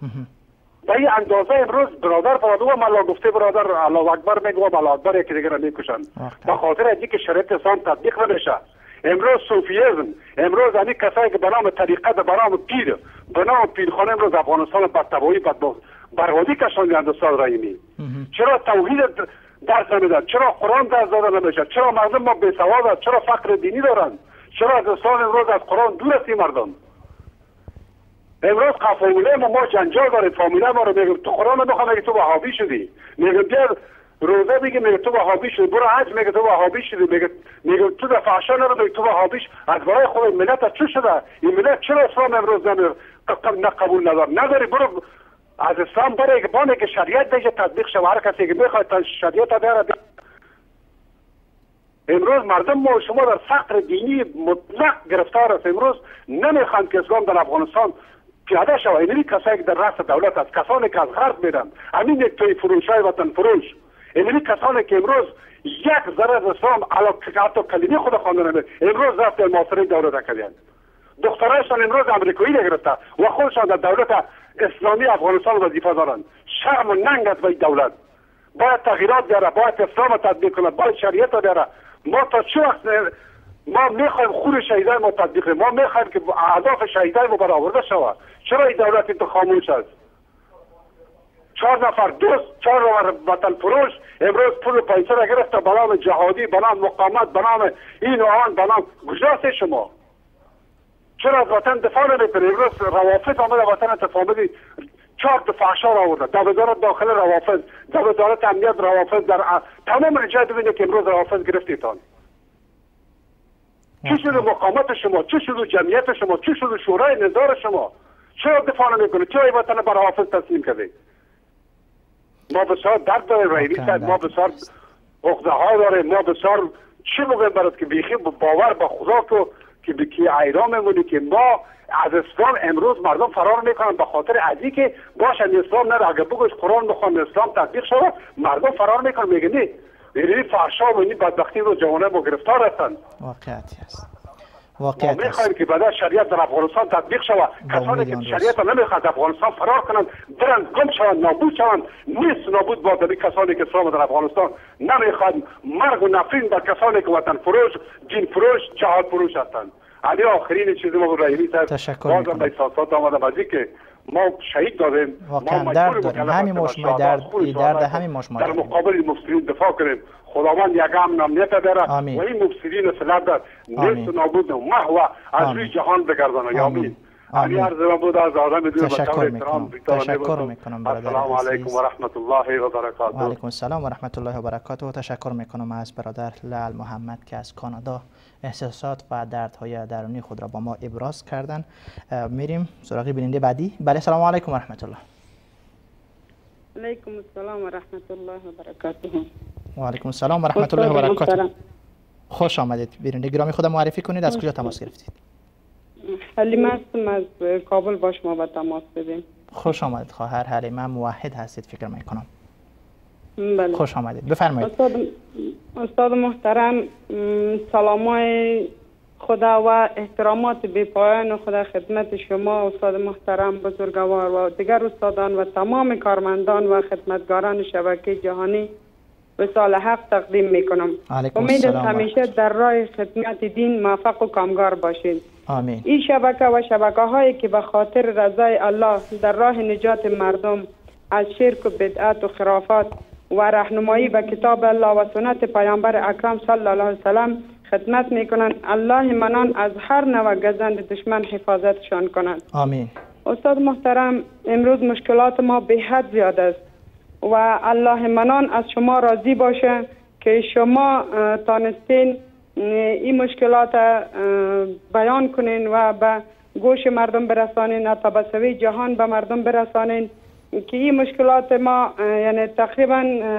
به این اندازه امروز برادر و ملا گفته برادر الله اکبر میگه و الله اکبر یکی دیگر میکشن به خاطر اینکه شریعت اسلام تطبیق نمیشه. امروز صوفیزم، امروز این کسایی که به نام طریقت، به نام پیر، به نام پیرخانه امروز افغانستان بدتباهی بربادی کشاندند. استاد رحیمی چرا توحید درس نمیدن؟ چرا قرآن درس داده نمیشه؟ چرا مردم ما بی‌سواد، چرا فقر دینی دارن؟ چرا از اسلام امروز از قرآن دور است مردم؟ امروز فامیله ما جنجال داره، فامیله ما رو میگه تو قرآن نمیخوام، میگه تو وهابی شدی، میگه بیا روزه میگه تو وهابی شدی، برو حج میگه تو وهابی شدی، میگه تو در فحشا نرو، میگه تو وهابیش. از برای خود ملت چه شده؟ این ملت چرا اسلام امروز نه قبول نداری؟ برو از اسلام برای که بانه که شریعت دیگه تطبیق شود. هر کسی که میخواد شریعت بیاره. امروز مردم ما شما در فقر دینی مطلق گرفتار است. امروز نمیخوان که اسلام در افغانستان پیاده شود. اینی کسایی که در رأس دولت است، کسانی که از غرب میرن، همین یک توی فروشای وطن فروش، اینی کسانی که امروز یک ذره از اسلام حتی کلمه خود خوانده نمیده، امروز رفت محاصره دولت کردن. دخترایشان امروز امریکایی گرفته و خودشان در دولت اسلامی افغانستان وظیفه دارن. شرم و ننگ است به دولت. باید تغییرات بیاره، باید اسلام تطبیق کنه، باید شریعت بیاره. ما تا چه وقت ما میخوایم خون شهیدای ما تطبیق کنیم؟ ما میخوایم که اهداف شهیدای ما برآورده شود. چرا این دولت این تو خاموش است؟ 4 نفر دوست، 4 نفر وطن فروش امروز پول پیسه را گرفته به نام جهادی، به نام مقاومت، به نام این و آن، به نام کجاست شما؟ چرا از وطن دفاع نمیکنه؟ امروز روافض آمده وطن تفاهمی 4 تا فحشا را آورده، در وزارت داخل روافض، در وزارت امنیت روافض، در تمام رجای ببینید که امروز روافض گرفتیتان. چی شده مقاومت شما؟ چی شده جمعیت شما؟ چی شده شورای نظار شما؟ چرا دفاع نمیکنه؟ چرا این وطن بر روافض تسلیم کرده؟ ما بسیار درد داریم رحیمی صاحب، ما بسیار عقده ها داریم، ما بسیار چی بگیم برات که بیخی باور به خدا که ایران میمونی که ما از اسلام امروز مردم فرار میکنن به خاطر ازی که باشه اسلام نره. اگر بگوش قرآن بخوان اسلام تطبیق شود مردم فرار میکنن، میگه نه این فحشا و این بدبختی رو جوانه ما گرفتار هستند. واقعیتی است. ما میخوایم که بعد شریعت در افغانستان تطبیق شود. کسانی که شریعت نمیخواد افغانستان فرار کنند، برن گم شوند، نابود شوند. نیست نابود بادن کسانی که اسلام در افغانستان نمیخواد. مرگ و نفرین بر کسانی که وطن فروش، دین فروش، جهاد فروش هستند. علی آخرین چیزی ما رحیمی صاحب بازم به احساسات آمدم از اینکه ما شهید دادیم، واقعا درد داریم، همین مشمای درد همین مشمای در مقابل مفسدین دفاع کنیم. خداوند یک امن امنیت داره و این مفسدین فلت در نیست و نابود و محو از روی جهان بگردانه. آمین. علی عرض من بود از آدم دور تشکر میکنم برادر السلام علیکم و رحمت الله و برکاته. و علیکم السلام و رحمت الله و برکاته. تشکر میکنم از برادر لعل محمد که از کانادا احساسات و دردهای درونی خود را با ما ابراز کردن. میریم سراغ بیننده بعدی. بله سلام علیکم و رحمت الله. علیکم السلام و رحمت الله و برکاته. و علیکم السلام و رحمت الله و برکاته. خوش آمدید. بیننده گرامی خودم معرفی کنید، از کجا تماس گرفتید؟ حلیمه هستم، از کابل با شما به تماس بدیم. خوش آمدید خواهر حلیمه، موحد هستید فکر میکنم. بله. خوش آمدید، بفرمایید. استاد محترم، سلامای خدا و احترامات بی‌پایان خدا خدمت شما استاد محترم بزرگوار و دیگر استادان و تمام کارمندان و خدمتگاران شبکه جهانی به سال حق تقدیم میکنم. امید همیشه در راه خدمت دین موفق و کامگار باشید. آمین. این شبکه و شبکه هایی که به خاطر رضای الله در راه نجات مردم از شرک و بدعت و خرافات و راهنمایی به کتاب الله و سنت پیامبر اکرم صلی الله علیه و سلم خدمت میکنند، الله منان از هر نوع گزند دشمن حفاظتشان کنند. آمین. استاد محترم، امروز مشکلات ما به حد زیاد است و الله منان از شما راضی باشه که شما تانستین این مشکلات بیان کنین و به گوش مردم برسانین، حتی به سوی جهان به مردم برسانین که این مشکلات ما یعنی تقریبا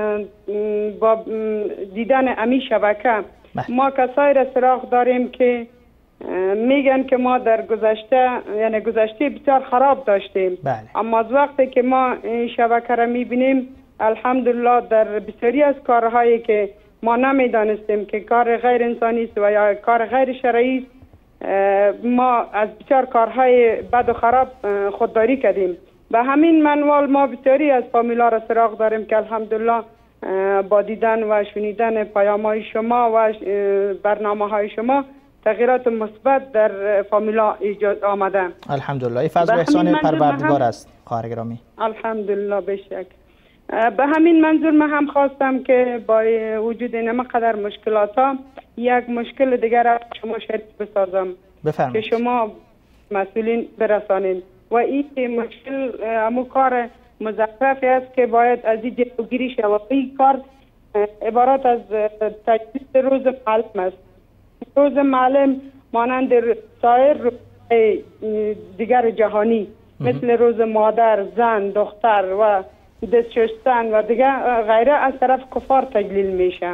با دیدن امی شبکه ما کسایی را سراغ داریم که میگن که ما در گذشته یعنی گذشته بسیار خراب داشتیم. بله. اما از وقتی که ما این شبکه را میبینیم الحمدلله در بسیاری از کارهایی که ما نمیدانستیم که کار غیر انسانی است و یا کار غیر شرعی است، ما از بسیار کارهای بد و خراب خودداری کردیم. به همین منوال ما بسیاری از فامیلا را سراغ داریم که الحمدلله با دیدن و شنیدن پیام‌های شما و برنامه‌های شما تغییرات مثبت در فامیلا ایجاد آمده. الحمدلله. این فضل و احسان پروردگار است خواهر گرامی. الحمدلله بشک. به همین منظور من هم خواستم که با وجود این قدر مشکلات ها یک مشکل دیگر را شما شریک بسازم. بفرمایید. که شما مسئولین برسانید و این مشکل همون کار مزخرفی است که باید از این جلوگیری شود. این کار عبارت از تجدید روز معلم است. روز معلم مانند سایر روزهای دیگر جهانی مثل روز مادر، زن، دختر و دست شستن و دیگر غیره از طرف کفار تجلیل میشه.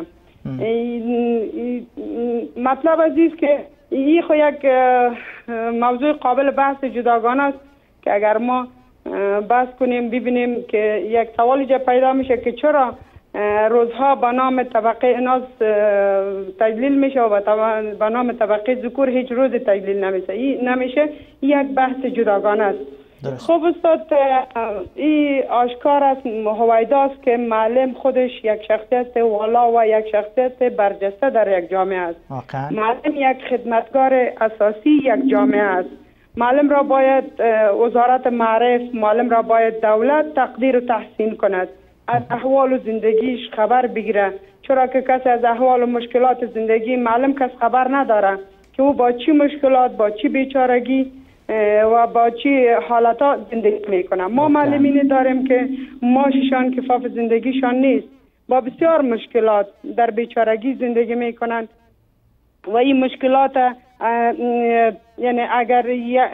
مطلب از این است که این خو یک موضوع قابل بحث جداگانه است که اگر ما بحث کنیم ببینیم که یک سوال جا پیدا میشه که چرا روزها به نام طبقه اناث تجلیل میشه و به نام طبقه ذکور هیچ روز تجلیل نمیشه. یک بحث جداگانه است. خب استاد، این آشکار است، هویداست که معلم خودش یک شخصیت والا و یک شخصیت برجسته در یک جامعه است. معلم یک خدمتگار اساسی یک جامعه است. معلم را باید وزارت معارف، معلم را باید دولت تقدیر و تحسین کند، از احوال و زندگیش خبر بگیره، چرا که کسی از احوال و مشکلات زندگی معلم کس خبر نداره که او با چی مشکلات، با چی بیچارگی و با چی حالتا زندگی میکنه. ما معلمین داریم که معاششان کفاف زندگیشان نیست، با بسیار مشکلات در بیچارگی زندگی میکنن و این مشکلات یعنی اگر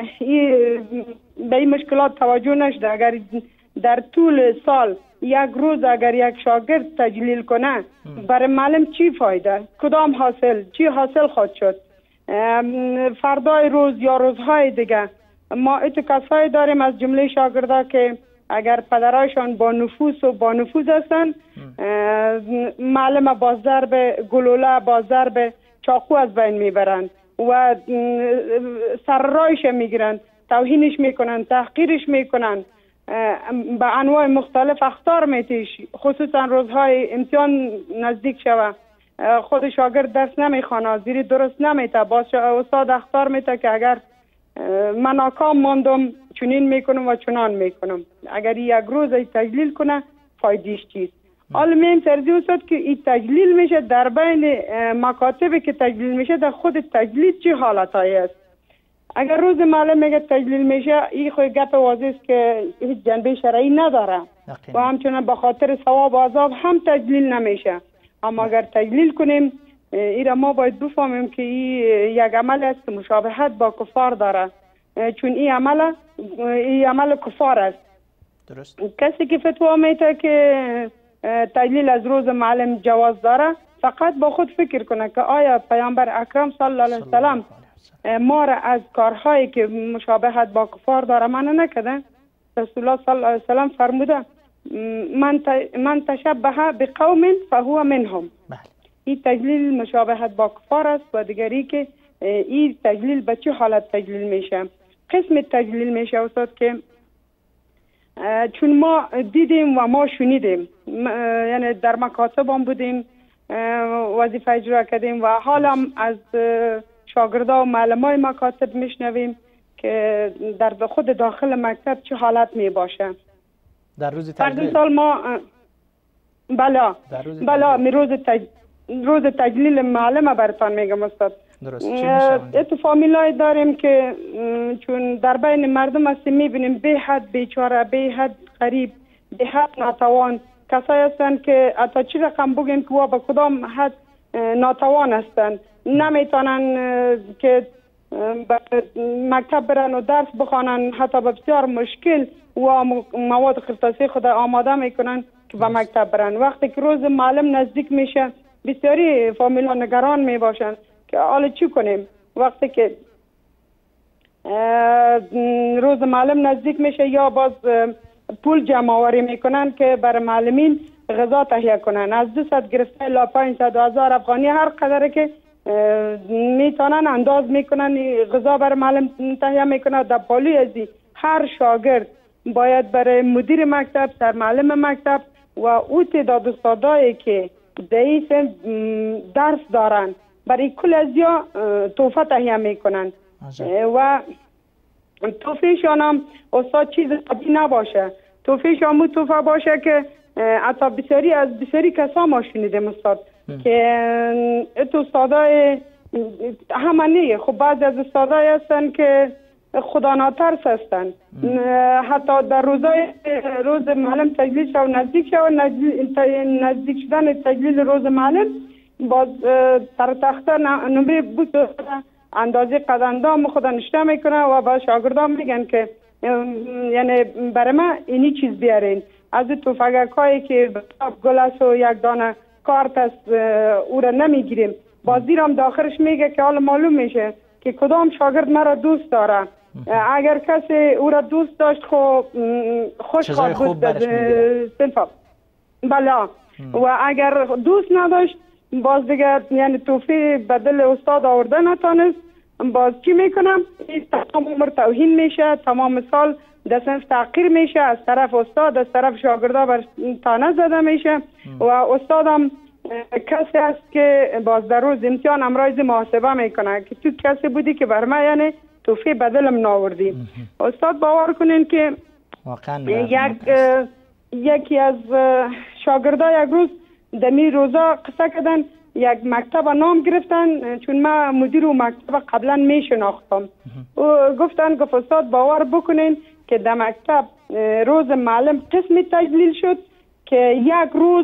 به این مشکلات توجه نشده، اگر در طول سال یک روز اگر یک شاگرد تجلیل کنه برای معلم چی فایده؟ کدام حاصل؟ چی حاصل خواهد شد؟ فردای روز یا روزهای دیگه ما اتو کسایی داریم از جمله شاگردا که اگر پدرایشان با نفوس و با نفوذ هستن، معلم با ضرب گلوله، با ضرب چاقو از بین میبرند و سررایش میگیرند، توهینش میکنن، تحقیرش میکنن، به انواع مختلف اخطار میتیش. خصوصا روزهای امتحان نزدیک شوه خود شاگرد درس نمیخواند، زیری درست نمیته، باز استاد اخطار میته که اگر من ناکام ماندم چنین میکنم و چنان میکنم. اگر یک روز تجلیل کنه فایدهش چیست؟ حالا میم سرزی استاد که این تجلیل میشه، در بین مکاتبی که تجلیل میشه در خود تجلیل چی حالتایی است؟ اگر روز معلم میگه تجلیل میشه، این خود گپ واضح است که هیچ جنبه شرعی نداره و همچنان به خاطر ثواب و عذاب هم تجلیل نمیشه. اما اگر تجلیل کنیم ایرا ما باید بفهمیم که این یک عمل است که مشابهت با کفار داره، چون این عمل کفار است. درست. کسی که فتوا میده که تجلیل از روز معلم جواز داره، فقط با خود فکر کنه که آیا پیامبر اکرم صلی الله علیه وسلم ما را از کارهایی که مشابهت با کفار داره منع نکرده. رسول الله صلی الله علیه وسلم فرموده من تشبه بقوم فهو منهم. این تجلیل مشابهت با کفار است و دیگری که این تجلیل به چه حالت تجلیل میشه؟ قسم تجلیل میشه استاد که چون ما دیدیم و ما شنیدیم، یعنی در مکاتب هم بودیم، وظیفه اجرا کردیم و حالا از شاگردا و معلمای مکاتب میشنویم که در خود داخل مکتب چه حالت می باشه. در روز تجلیل سال ما بلا روز تجلیل معلم براتان میگم استاد. اتفاقی داریم که چون در بین مردم هستیم میبینیم به حد بیچاره، به حد غریب، به حد ناتوان کسایی هستند که حتی چی رقم بگیم که با کدام حد ناتوان هستند، نمیتونن که مکتب برن و درس بخوانن، حتی به بسیار مشکل و مواد خصوصی خود آماده میکنن که به مکتب برن. وقتی که روز معلم نزدیک میشه بسیاری فامیلا نگران میباشن که حالا چی کنیم. وقتی که روز معلم نزدیک میشه یا باز پول جمع آوری میکنن که برای معلمین غذا تهیه کنن، از 200 گرفته الی 500 و 1000 افغانی هر قدر که میتونن انداز میکنن غذا برای معلم تهیه میکنن. در پالوی ازی هر شاگرد باید برای مدیر مکتب، سرمعلم مکتب و او تعداد استادایی که در درس دارن برای کل ازیا تحفه تهیه میکنن و تحفهشان هم استاد چیز طبیعی نباشه، تحفهشان هم تحفه باشه که حتی بسیاری کسا ما شنیدیم استاد که استادای همانیه. خب بعضی از استادای هستن که خدا ناترس هستن، حتی در روز معلم تجلیل شو نزدیک نزدیک شدن تجلیل روز معلم باز سر تخته نمره بود اندازه قدندام خود نشته میکنه و با شاگردان میگن که یعنی برای ما اینی چیز بیارین. از توفگک هایی که گل است و یک دانه کارت است او را نمیگیریم، باز دیرم داخلش میگه که حالا معلوم میشه که کدام شاگرد مرا دوست داره. اگر کسی او را دوست داشت خب خوش خواهد بود سنفا بلا و اگر دوست نداشت باز دیگه یعنی توفیق بدل استاد آورده نتانست، باز چی میکنم؟ تمام عمر توهین میشه، تمام سال در صنف تحقیر میشه، از طرف استاد از طرف شاگردا بر تانه زده میشه و استادم کسی است که باز در روز امتحان امرایز محاسبه میکنه که تو کسی بودی که بر من یعنی توفیق بدلم ناوردی. استاد باور کنین که یکی از شاگردا یک روز دمی روزا قصه کردن، یک مکتب نام گرفتن چون من مدیر و مکتب قبلا میشناختم و گفتن استاد باور بکنین که در مکتب روز معلم قسم تجلیل شد که یک روز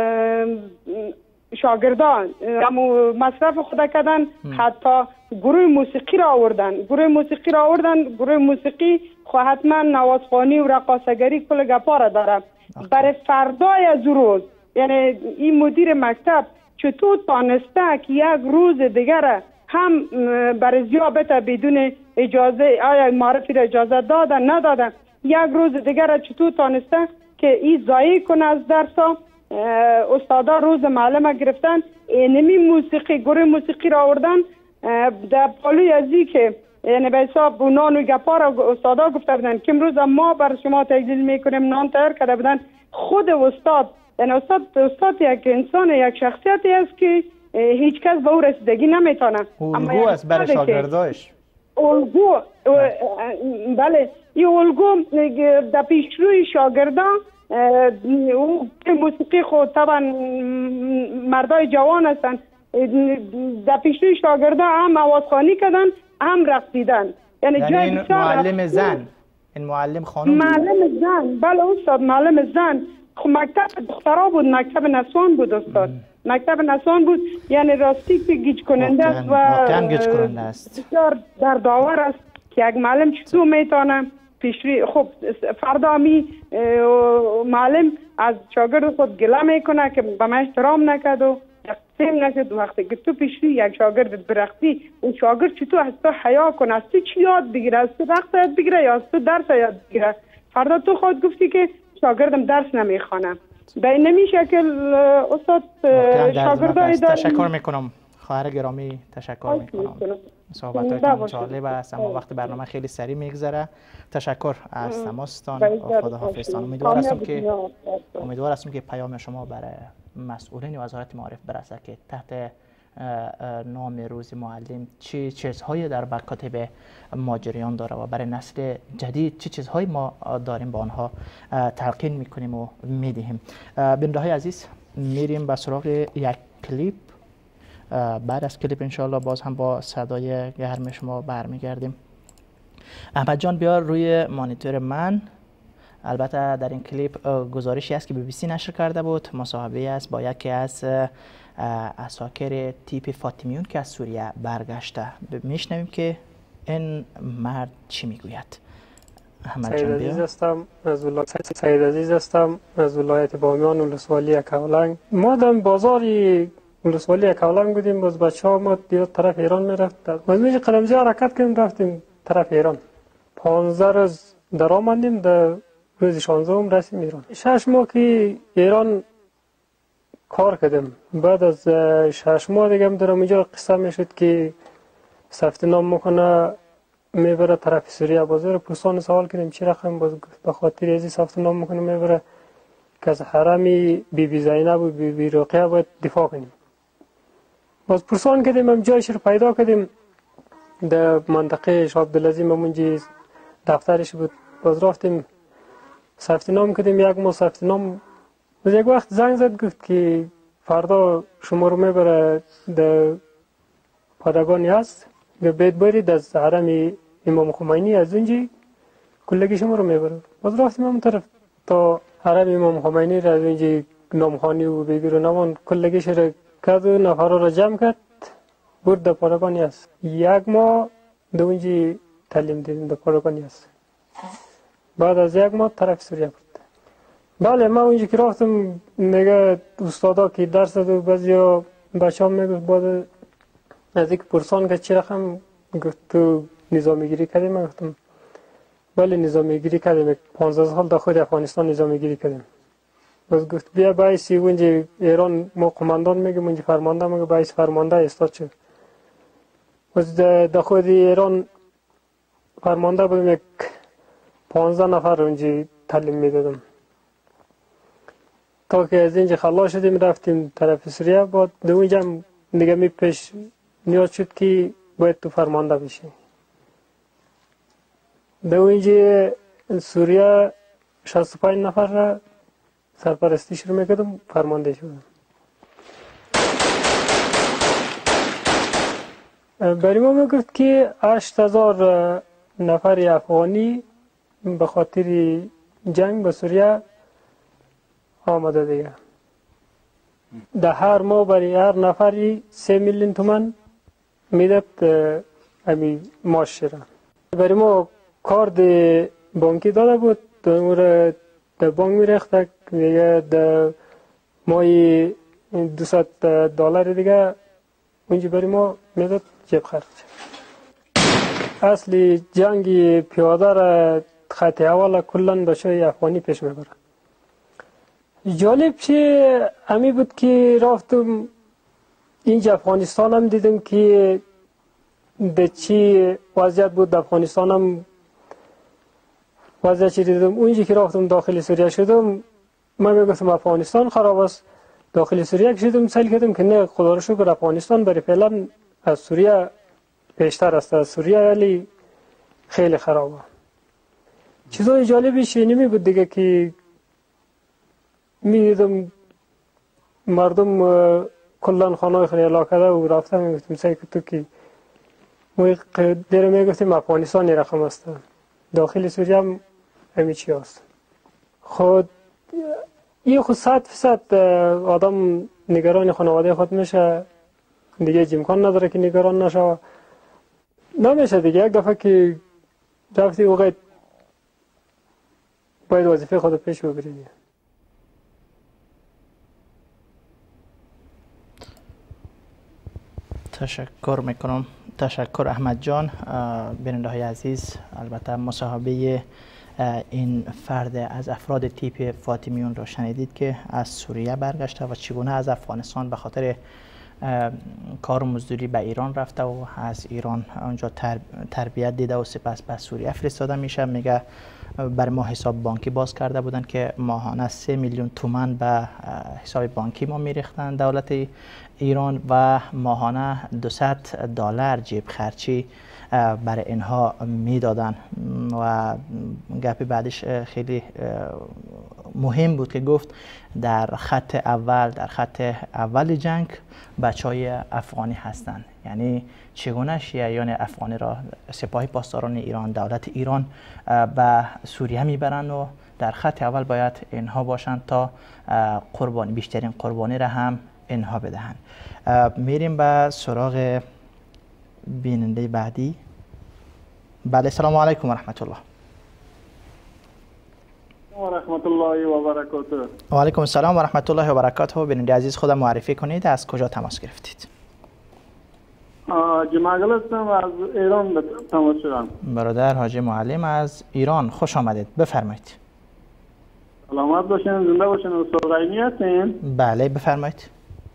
شاگردان مصرف خود کردن، حتی گروه موسیقی را آوردن. گروه موسیقی خواهد حتما نوازخوانی و رقاصگری کل گپا را داره. برای فردای از روز یعنی این مدیر مکتب چطور تانسته که یک روز دیگر هم برای زیابت بدون اجازه، آیا معرفی را اجازه دادن ندادن، یک روز دیگر چطور تانسته که این ضایع کنه از درسا. استادا روز معلم گرفتن، اینمی موسیقی گروه موسیقی را آوردن در پالوی ازی که یعنی به حساب نان و گپا را استادا گفته بودن که امروز ما بر شما تجلیل میکنیم، نان تیار کرده بودن. خود استاد یعنی استاد یک انسان، یک شخصیتی است که هیچ کس به او رسیدگی نمیتونه. الگو است برای شاگرداش. الگو بله، این الگو در پیش روی شاگردان موسیقی خود طبعا مردای جوان هستن، در پیش روی شاگردان هم آوازخوانی کردن هم رقصیدن. یعنی این معلم زن، این معلم خانم، معلم زن، بله استاد معلم زن. خب مکتب دخترها بود، مکتب نسوان بود استاد، مکتب نسوان بود. یعنی راستی که گیج کننده است و بسیار در داور است که یک معلم چطور میتونه پیشری. خب فردا می معلم از شاگرد خود گله میکنه که به من احترام نکرد و سیم نشد. وقتی که تو پیش روی یک شاگرد برختی، اون شاگرد چطور از تو حیا کنه، از تو چی یاد بگیره، از تو رقص یاد بگیره یا از تو درس یاد بگیره. فردا تو خود گفتی که شاگردم درس نمیخوانه. به این شکل استاد شاگردای داریم. تشکر میکنم خواهر گرامی، تشکر میکنم. صحبتاتون جالب است اما وقت برنامه خیلی سریع میگذره. تشکر از تماستان و خداحافظتان. امیدوار هستم که پیام شما برای مسئولین وزارت معارف برسه که تحت نام روز معلم چه چیزهایی در مکاتب ما جریان داره و برای نسل جدید چه چیزهایی ما داریم با آنها تلقین میکنیم و میدهیم. بیننده های عزیز، میریم به سراغ یک کلیپ. بعد از کلیپ انشاءالله باز هم با صدای گرم شما برمیگردیم. احمد جان بیار روی مانیتور من. البته در این کلیپ گزارشی است که BBC نشر کرده بود، مصاحبه است با یکی از عساکر تیپ فاطمیون که از سوریه برگشته. میشنویم که این مرد چی میگوید. احمد جان بیار. سید عزیز هستم از ولایت بامیان، ولسوالی کولنگ. ما در بازاری ولسوالی کولنگ بودیم. باز بچه‌ها ما دیگه طرف ایران میرفت. از میج قلمزی حرکت کردیم رفتیم طرف ایران. 15 روز در آمدیم، در روز 16 رسیدیم ایران. 6 ماه که ایران کار کردیم. بعد از 6 ماه دیگه در اونجا قصه میشد که ثبت نام میکنه میبره طرف سوریه. بازار پرسان سوال کردیم چی رقم، باز به خاطر ازی ثبت نام میکنه میبره که از حرم بی زینب و بی رقیه باید دفاع کنیم. باز پرسان کردیم، هم جایش رو پیدا کردیم در منطقه شاه عبدالعظیم، همونجا دفترش بود. باز رفتیم ثبت نام کردیم. یک ماه ثبت نام. باز یک وقت زنگ زد گفت که فردا شما رو میبره در پادگانی هست که باید برید از حرم امام خمینی، از اونجا کلگی شما رو میبره. باز رفتیم همون طرف تا حرم امام خمینی را، از اونجا نامخوانی و بگیر و نمان کلگیش را کرد و نفرها را جمع کرد برد در پادگانی هست. یک ماه در اونجا تعلیم دیدیم در پادگانی هست. بعد از یک ماه طرف سوریه بود. بله ما اونجا که رفتم میگه استادا که درس داد و بعضیا بچه ها میگفت بعد از اینکه پرسان که چی رقم، گفت تو نظامی گیری کردی؟ من گفتم بله نظامی گیری کردیم، 15 سال در خود افغانستان نظامی گیری کردیم. باز گفت بیا بایستی اونجا ایران ما قماندان میگیم، اونجا فرمانده میگه بایست فرمانده استاد شد. باز در خود ایران فرمانده بودیم، یک 15 نفر اونجا تعلیم میدادم تا که از اینجا خلاص شدیم رفتیم طرف سوریه. بعد در اونجا هم دیگه می پیش نیاز شد که باید تو فرمانده بشی. در اونجا سوریه 65 نفر را سرپرستیش رو میکردم، فرمانده شدم. برای ما میگفت که 8000 نفر افغانی به خاطر جنگ به سوریه آمده دیگه. در هر ماه برای هر نفری 3 میلیون تومان میداد امی معاش را. برای ما کارت بانکی داده بود، در بانک میرخت دیگه در ماهی $200 دیگه اونجا برای ما میداد جیب خرج. اصلی جنگ پیاده را خط اول کلن بچه افغانی پیش میبره. جالب چه امی بود که رفتم اینجا افغانستان هم دیدم که به چی وضعیت بود. افغانستان هم وضعیت چی دیدم. اونجا که رفتم داخل سوریه شدم، من میگفتم افغانستان خراب است. داخل سوریه شدم سعی کردم که نه خدا رو شکر افغانستان برای فعلا از سوریه بیشتر است. از سوریه ولی خیلی خرابه. چیزای جالبیش اینمی بود دیگه که میدیدم مردم کلان خانه خیلی علاقه ده و رفتم میگفتم سعی تو که دیره میگفتیم افغانستان یه رقم است، داخل سوریه هم همی چی هست. خود یه خود 100% آدم نگران خانواده خود میشه دیگه، امکان نداره که نگران نشه. نمیشه دیگه. یک دفعه که رفتی وقت باید وظیفه خود پیش ببری. تشکر میکنم. تشکر احمد جان. بیننده های عزیز، البته مصاحبه این فرد از افراد تیپ فاطمیون را شنیدید که از سوریه برگشته و چگونه از افغانستان به خاطر کار و مزدوری به ایران رفته و از ایران اونجا تربیت دیده و سپس به سوریه فرستاده میشه. میگه بر ما حساب بانکی باز کرده بودن که ماهانه 3 میلیون تومان به حساب بانکی ما میریختن دولت ایران و ماهانه $200 جیب خرچی برای اینها میدادن. و گپی بعدش خیلی مهم بود که گفت در خط اول جنگ بچهای افغانی هستند. یعنی چگونه شیعیان افغانی را سپاه پاسداران ایران، دولت ایران به سوریه میبرند و در خط اول باید اینها باشند تا بیشترین قربانی را هم اینها بدهند. میریم به سراغ بیننده بعدی. بله، سلام علیکم و رحمت الله. و رحمت الله و برکاته. و علیکم السلام و رحمت الله و برکاته. بیننده عزیز خودم معرفی کنید، از کجا تماس گرفتید؟ جمعگل هستم، از ایران تماس شدم. برادر حاجی معلم از ایران، خوش آمدید، بفرمایید. سلامت باشین، زنده باشین. استاد غیمی هستین؟ بله بفرمایید.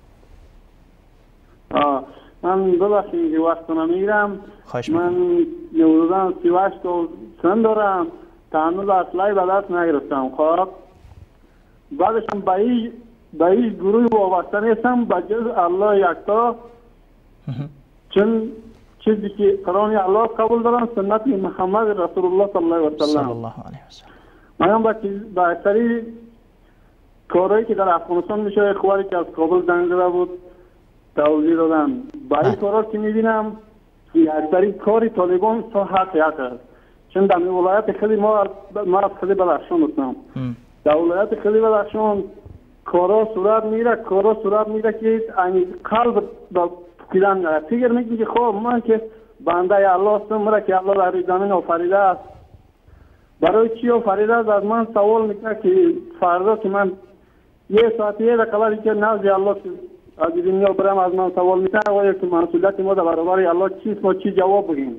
من ببخشید که وقت نمیگیرم. من نوروزان 38 سن دارم، تحمل اصلایی به دست نگرفتم. خب بعدش هم به هیچ گروه وابسته نیستم به جز الله یکتا، چون چیزی که قرآن الله قبول دارم سنت محمد رسول الله صلی الله علیه و سلم. من با اکثری کارهایی که در افغانستان میشه، خواری که از کابل زنگ زده بود توضیح دادم. با این کارها که میبینم که اکثری کاری طالبان حق است. چون در ولایت خیلی ما از خیلی بدخشان هستم. در ولایت خیلی بدخشان کارها صورت میره که قلب دیدن فکر میکنی که خب من که بنده الله هستم، مرا که الله در زمین آفریده است، برای چی آفریده است؟ از من سوال میکنه که فردا که من یه ساعتی دقیقه که نزد الله که از دنیا برم از من سوال میکنه و که مسئولیت ما در برابر الله چیست، ما چی جواب بگیم؟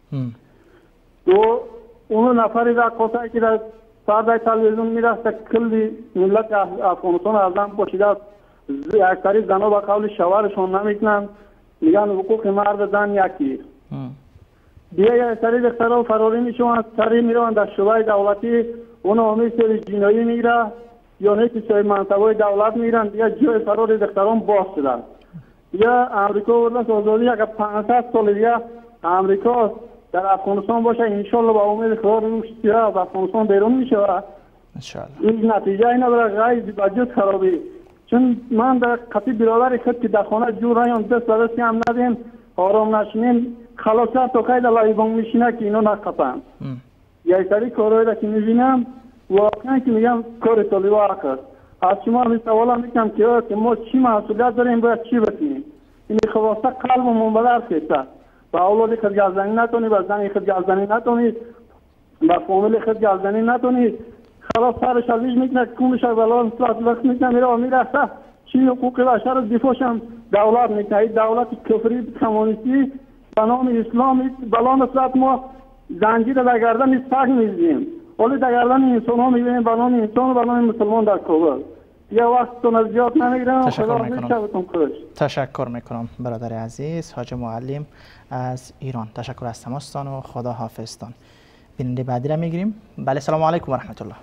تو اون نفری در قطعی که در پرده تلویزیون میرسته کلی ملت افغانستان از دم پاشیده است، اکثری زنها به قول شوهرشون نمیکنن، میگن حقوق مرد زن یکی. بیا یه سری دخترها فراری میشون، سری میرون در شعبه دولتی، اون همه سری جنایی میره یا نه که سری منصبای دولت میرن، دیگه جای فرار دختران باز شدن. یا امریکا ورده آزادی اگر 500 سال دیگه امریکا در افغانستان باشه، انشالله با امید خدا روش از افغانستان بیرون میشه و این نتیجه این نداره غیر بجز خرابی. چون من در قطعی برادر خود که در خانه جور هایم دست برسی هم ندیم، آرام نشینیم، خلاصه تا قید لایبان میشینه که اینو نقطن. یه سری کارهایی که میبینم واقعا که میگم کار طالبا حق. از شما هم سوال میکنم که ما چی مسئولیت داریم، باید چی بکنیم؟ این خواسته قلبمون بدر خیسته، با اولاد خود گلزنی نتونی، با زنی خود گلزنی نتونی، با فامیل خود گلزنی نتونی، خلاص سرش ازیش میکنه، کونش از بلان سلاح میکنه، میره و میرسته چی حقوق بشر رو دفاعش هم دولت میکنه. دولت کفری کمونیستی به نام اسلام بلان سلاح ما زنجیر در گردن سگ میزیم، ولی در گردن انسان ها میبینیم به نام انسان و به نام مسلمان در کابل. یه وقتتون از زیاد نمیگیرم. تشکر میکنم برادر عزیز حاجی معلم از ایران. تشکر از تماستان و خدا حافظتان. بیننده بعدی را میگیریم. بله سلام علیکم و رحمت الله.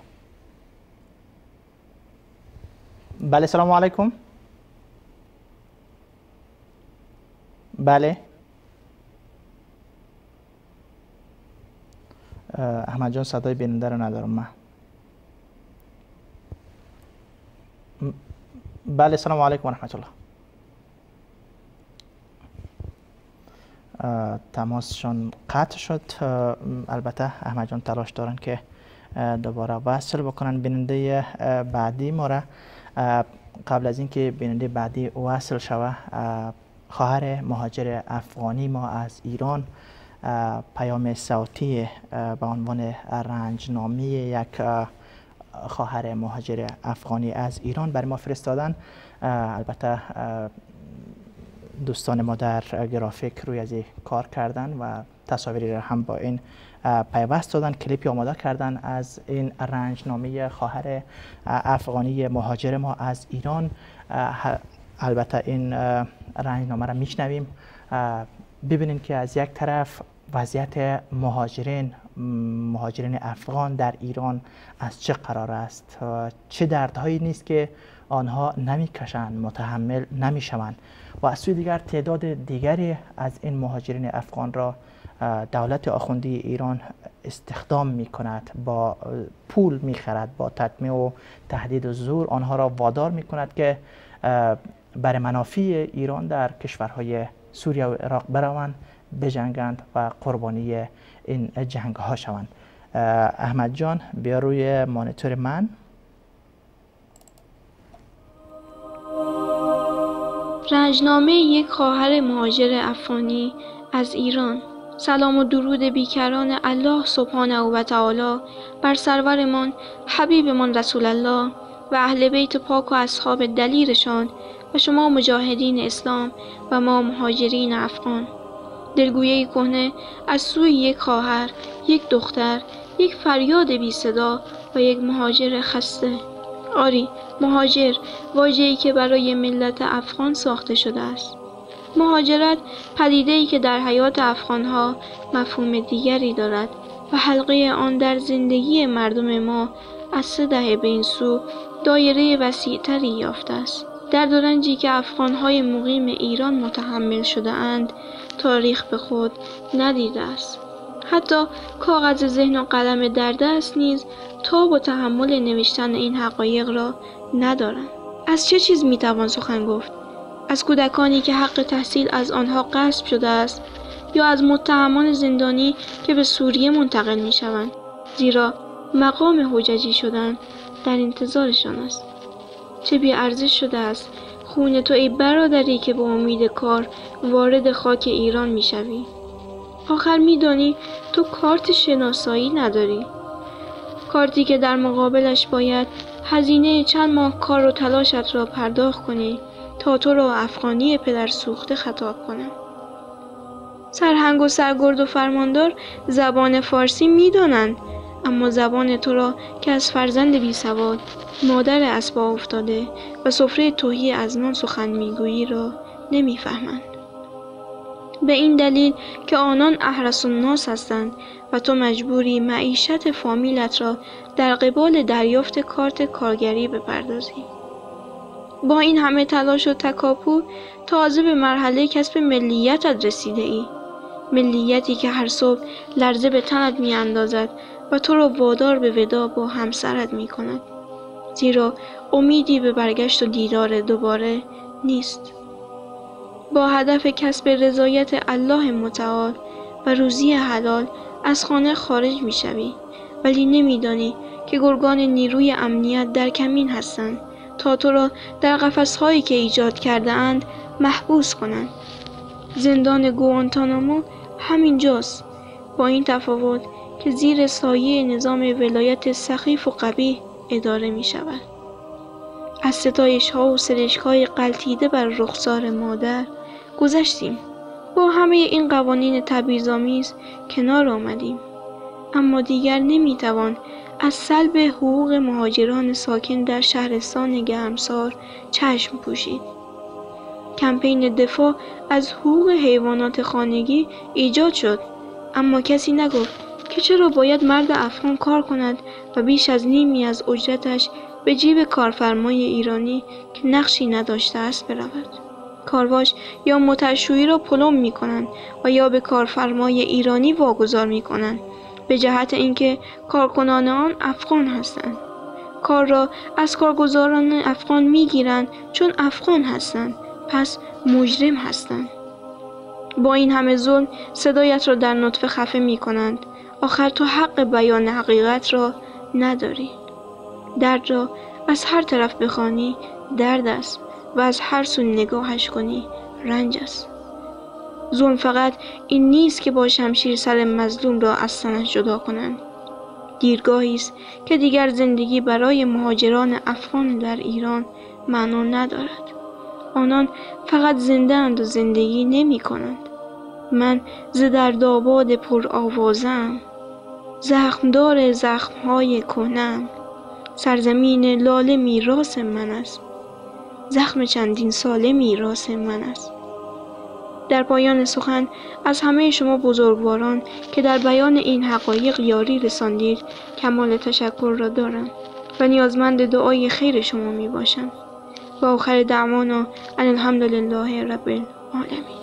بله سلام علیکم. بله احمد جان صدای بیننده رو ندارم من. بله سلام علیکم و رحمت الله. تماسشون قطع شد. البته احمد جان تلاش دارن که دوباره وصل بکنن بیننده بعدی ما را. قبل از اینکه بیننده بعدی وصل شوه، خواهر مهاجر افغانی ما از ایران پیام صوتی به عنوان رنجنامه یک خواهر مهاجر افغانی از ایران برای ما فرستادن. البته دوستان ما در گرافیک روی از کار کردن و تصاویری را هم با این پیوست دادن، کلیپی آماده کردن از این رنجنامه خواهر افغانی مهاجر ما از ایران. البته این رنجنامه را میشنویم. ببینید که از یک طرف وضعیت مهاجرین افغان در ایران از چه قرار است، چه دردهایی نیست که آنها نمیکشند، متحمل نمیشوند، و از سوی دیگر تعداد دیگری از این مهاجرین افغان را دولت آخوندی ایران استخدام می کند، با پول می خرد، با تطمیع و تهدید و زور آنها را وادار می کند که برای منافع ایران در کشورهای سوریه و عراق بروند، بجنگند و قربانی این جنگ ها شوند. احمد جان بیا روی مانیتور من. رنجنامه یک خواهر مهاجر افغانی از ایران. سلام و درود بیکران الله سبحانه و تعالی بر سرورمان حبیبمان رسول الله و اهل بیت پاک و اصحاب دلیرشان و شما مجاهدین اسلام و ما مهاجرین افغان. دلگویه کهنه از سوی یک خواهر، یک دختر، یک فریاد بی صدا و یک مهاجر خسته. آری، مهاجر، واژه‌ای که برای ملت افغان ساخته شده است. مهاجرت پدیده‌ای که در حیات افغان‌ها مفهوم دیگری دارد و حلقه آن در زندگی مردم ما از 3 دهه به این سو دایره وسیع‌تری یافته است. درد و رنجی که افغان‌های مقیم ایران متحمل شده اند، تاریخ به خود ندیده است. حتی کاغذ ذهن و قلم در دست نیز تاب و تحمل نوشتن این حقایق را ندارند. از چه چیز میتوان سخن گفت؟ از کودکانی که حق تحصیل از آنها غصب شده است، یا از متهمان زندانی که به سوریه منتقل میشوند، زیرا مقام حججی شدن در انتظارشان است. چه بی ارزش شده است خون تو ای برادری که به امید کار وارد خاک ایران میشوی. آخر میدانی تو کارت شناسایی نداری، کارتی که در مقابلش باید هزینه چند ماه کار و تلاشت را پرداخت کنی تا تو را افغانی پدر سوخته خطاب کنم. سرهنگ و سرگرد و فرماندار زبان فارسی میدانند، اما زبان تو را که از فرزند بی سواد، مادر اسبا افتاده و سفره تهی از نان سخن میگویی را نمیفهمند. به این دلیل که آنان احرص الناس هستند و تو مجبوری معیشت فامیلت را در قبال دریافت کارت کارگری بپردازی. با این همه تلاش و تکاپو تازه به مرحله کسب ملیتت رسیده ای. ملیتی که هر صبح لرزه به تنت می اندازد و تو را وادار به ودا با همسرت می کند. زیرا امیدی به برگشت و دیدار دوباره نیست. با هدف کسب رضایت الله متعال و روزی حلال از خانه خارج می شوی، ولی نمی دانی که گرگان نیروی امنیت در کمین هستند تا تو را در قفس‌هایی که ایجاد کرده اند محبوس کنند. زندان گوانتانامو همینجاست، با این تفاوت که زیر سایه نظام ولایت سخیف و قبیح اداره می شود. از ستایش‌ها و سرشک‌های غلتیده بر رخسار مادر گذشتیم. با همه این قوانین تبعیض‌آمیز کنار آمدیم، اما دیگر نمیتوان از سلب حقوق مهاجران ساکن در شهرستان گرمسار چشم پوشید. کمپین دفاع از حقوق حیوانات خانگی ایجاد شد، اما کسی نگفت که چرا باید مرد افغان کار کند و بیش از نیمی از اجرتش به جیب کارفرمای ایرانی که نقشی نداشته است برود. کارواش یا متشویی را پلم می کنند و یا به کارفرمای ایرانی واگذار می کنند، به جهت اینکه کارکنان آن افغان هستند. کار را از کارگزاران افغان می گیرند چون افغان هستند، پس مجرم هستند. با این همه ظلم صدایت را در نطفه خفه می کنند. آخر تو حق بیان حقیقت را نداری. درد را از هر طرف بخوانی درد است و از هر سو نگاهش کنی رنج است. ظلم فقط این نیست که با شمشیر سر مظلوم را از تنش جدا کنند. دیرگاهی است که دیگر زندگی برای مهاجران افغان در ایران معنا ندارد. آنان فقط زنده اند و زندگی نمی کنند. من ز دردآباد پر آوازم، زخمدار زخمهای کهنه‌ام. سرزمین لاله میراث من است، زخم چندین ساله میراث من است. در پایان سخن از همه شما بزرگواران که در بیان این حقایق یاری رساندید کمال تشکر را دارم و نیازمند دعای خیر شما می باشم. و آخر دعوانا ان الحمدلله رب العالمین.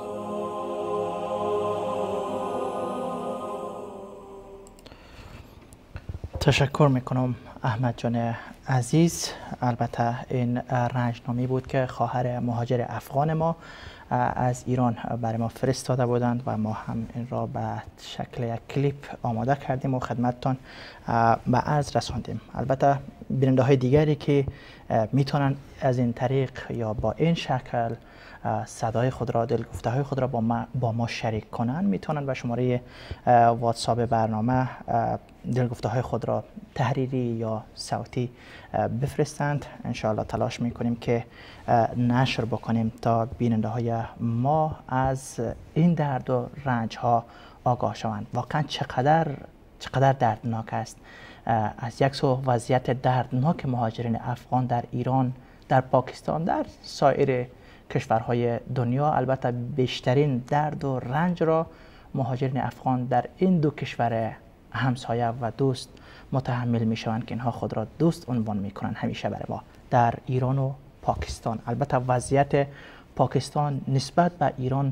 تشکر میکنم احمد جان عزیز. البته این رنجنامه بود که خواهر مهاجر افغان ما از ایران برای ما فرستاده بودند و ما هم این را به شکل یک کلیپ آماده کردیم و خدمتتان به عرض رساندیم. البته بیننده های دیگری که میتونن از این طریق یا با این شکل صدای خود را، دلگفته های خود را با ما شریک کنن، میتونن به شماره واتساپ برنامه دلگفته های خود را تحریری یا صوتی بفرستند. انشاءالله تلاش میکنیم که نشر بکنیم تا بیننده های ما از این درد و رنج ها آگاه شوند. واقعا چقدر دردناک است. از یک سو وضعیت دردناک مهاجرین افغان در ایران، در پاکستان، در سایر کشورهای دنیا، البته بیشترین درد و رنج را مهاجرین افغان در این دو کشور همسایه و دوست متحمل می شوند که اینها خود را دوست عنوان می کنند همیشه برای ما در ایران و پاکستان. البته وضعیت پاکستان نسبت به ایران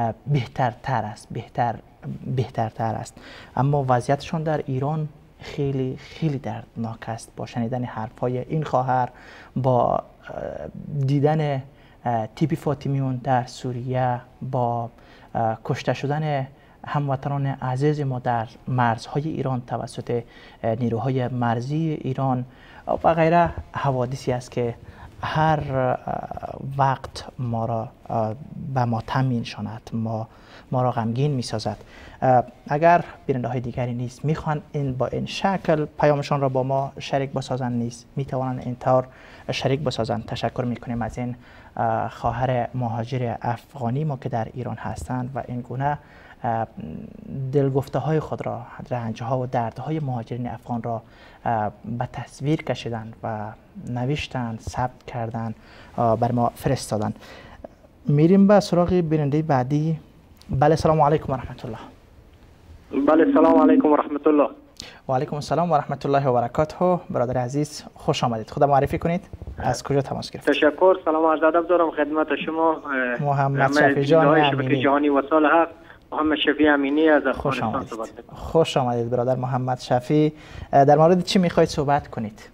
بهترتر است، اما وضعیتشان در ایران خیلی دردناک است. با شنیدن حرفهای این خواهر، با دیدن تیپی فاطمیون در سوریه، با کشته شدن هموطنان عزیز ما در مرزهای ایران توسط نیروهای مرزی ایران و غیره، حوادثی است که هر وقت ما را به ماتم می‌نشاند، ما را غمگین می‌سازد. اگر بیننده های دیگری نیست میخوان با این شکل پیامشان را با ما شریک بسازند، نیست میتوانند این طور شریک بسازند. تشکر میکنیم از این خواهر مهاجر افغانی ما که در ایران هستند و این گونه دلگفته های خود را، رنج ها و درد های مهاجرین افغان را به تصویر کشیدند و نوشتند، ثبت کردند، بر ما فرستادند. میریم به سراغ بیننده بعدی. بله، سلام علیکم و رحمت الله. بله، سلام علیکم و رحمت الله. و علیکم السلام و رحمت الله و برکاته. برادر عزیز خوش آمدید. خود معرفی کنید، از کجا تماس گرفتید؟ تشکر. سلام و عرض ادب دارم خدمت شما محمد شفیع جان امینی. جهانی و سال حق. محمد شفیع امینی از افغانستان صحبت می‌کنم. خوش آمدید برادر محمد شفیع. در مورد چی می‌خواید صحبت کنید؟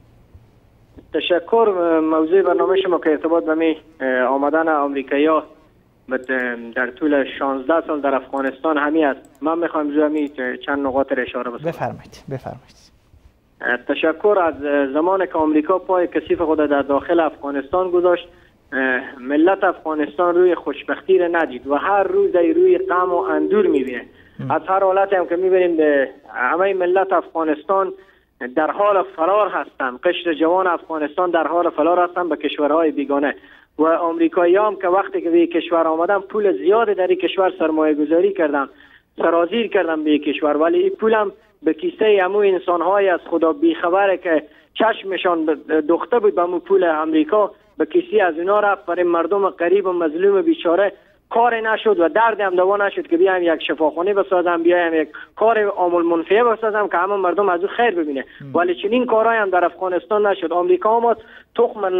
تشکر. موضوع برنامه شما که ارتباط به آمدن آمریکایی‌ها در طول 16 سال در افغانستان همی است. من میخوایم زمین چند نقاط را اشاره بکنم. بفرمایید. تشکر. از زمان که آمریکا پای کثیف خود در داخل افغانستان گذاشت، ملت افغانستان روی خوشبختی را ندید و هر روز روی غم و اندور میبینه. از هر حالتی هم که میبینیم همه ملت افغانستان در حال فرار هستند. قشر جوان افغانستان در حال فرار هستند به کشورهای بیگانه و آمریکایی هم که وقتی که به کشور آمدن پول زیاد در این کشور سرمایه گذاری کردن، سرازیر کردن به کشور، ولی این پول هم به کیسه همو انسان‌های از خدا بیخبره که چشمشان دوخته بود به همو پول امریکا، به کیسه از اینا رفت. برای مردم غریب و مظلوم بیچاره کار نشد و درد هم دوا نشد که بیایم یک شفاخانه بسازم، بیایم یک کار عامل منفعه بسازم که همه مردم از او خیر ببینه. ولی چنین کارهای هم در افغانستان نشد. آمریکا آمد تخم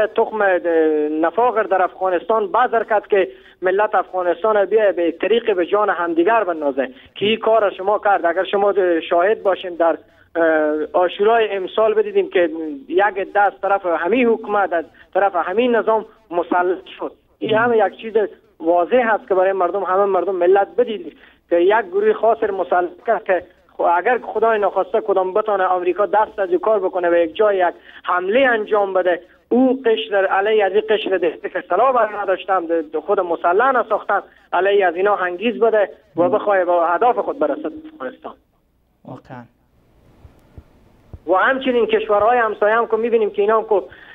نفاق در افغانستان بذر کرد که ملت افغانستان بیا به طریق به جان همدیگر بندازه که این کار شما کرد. اگر شما شاهد باشین در عاشورای امسال بدیدیم که یک دست طرف همین حکومت، از طرف همین نظام مسلط شد. این همه یک چیز واضح هست که برای همه مردم ملت بدید که یک گروه خاص مسلط کرد که اگر خدای نخواسته کدام بتونه آمریکا دست از کار بکنه و یک جای یک حمله انجام بده، او قشر علیه از این قشر دسته که سلاح بر نداشتن خود مسلح نساختن علیه از اینا هنگیز بده و بخواه با هدف خود برسد افغانستان. واقعا. و همچنین کشورهای همسایه هم که میبینیم که اینا هم که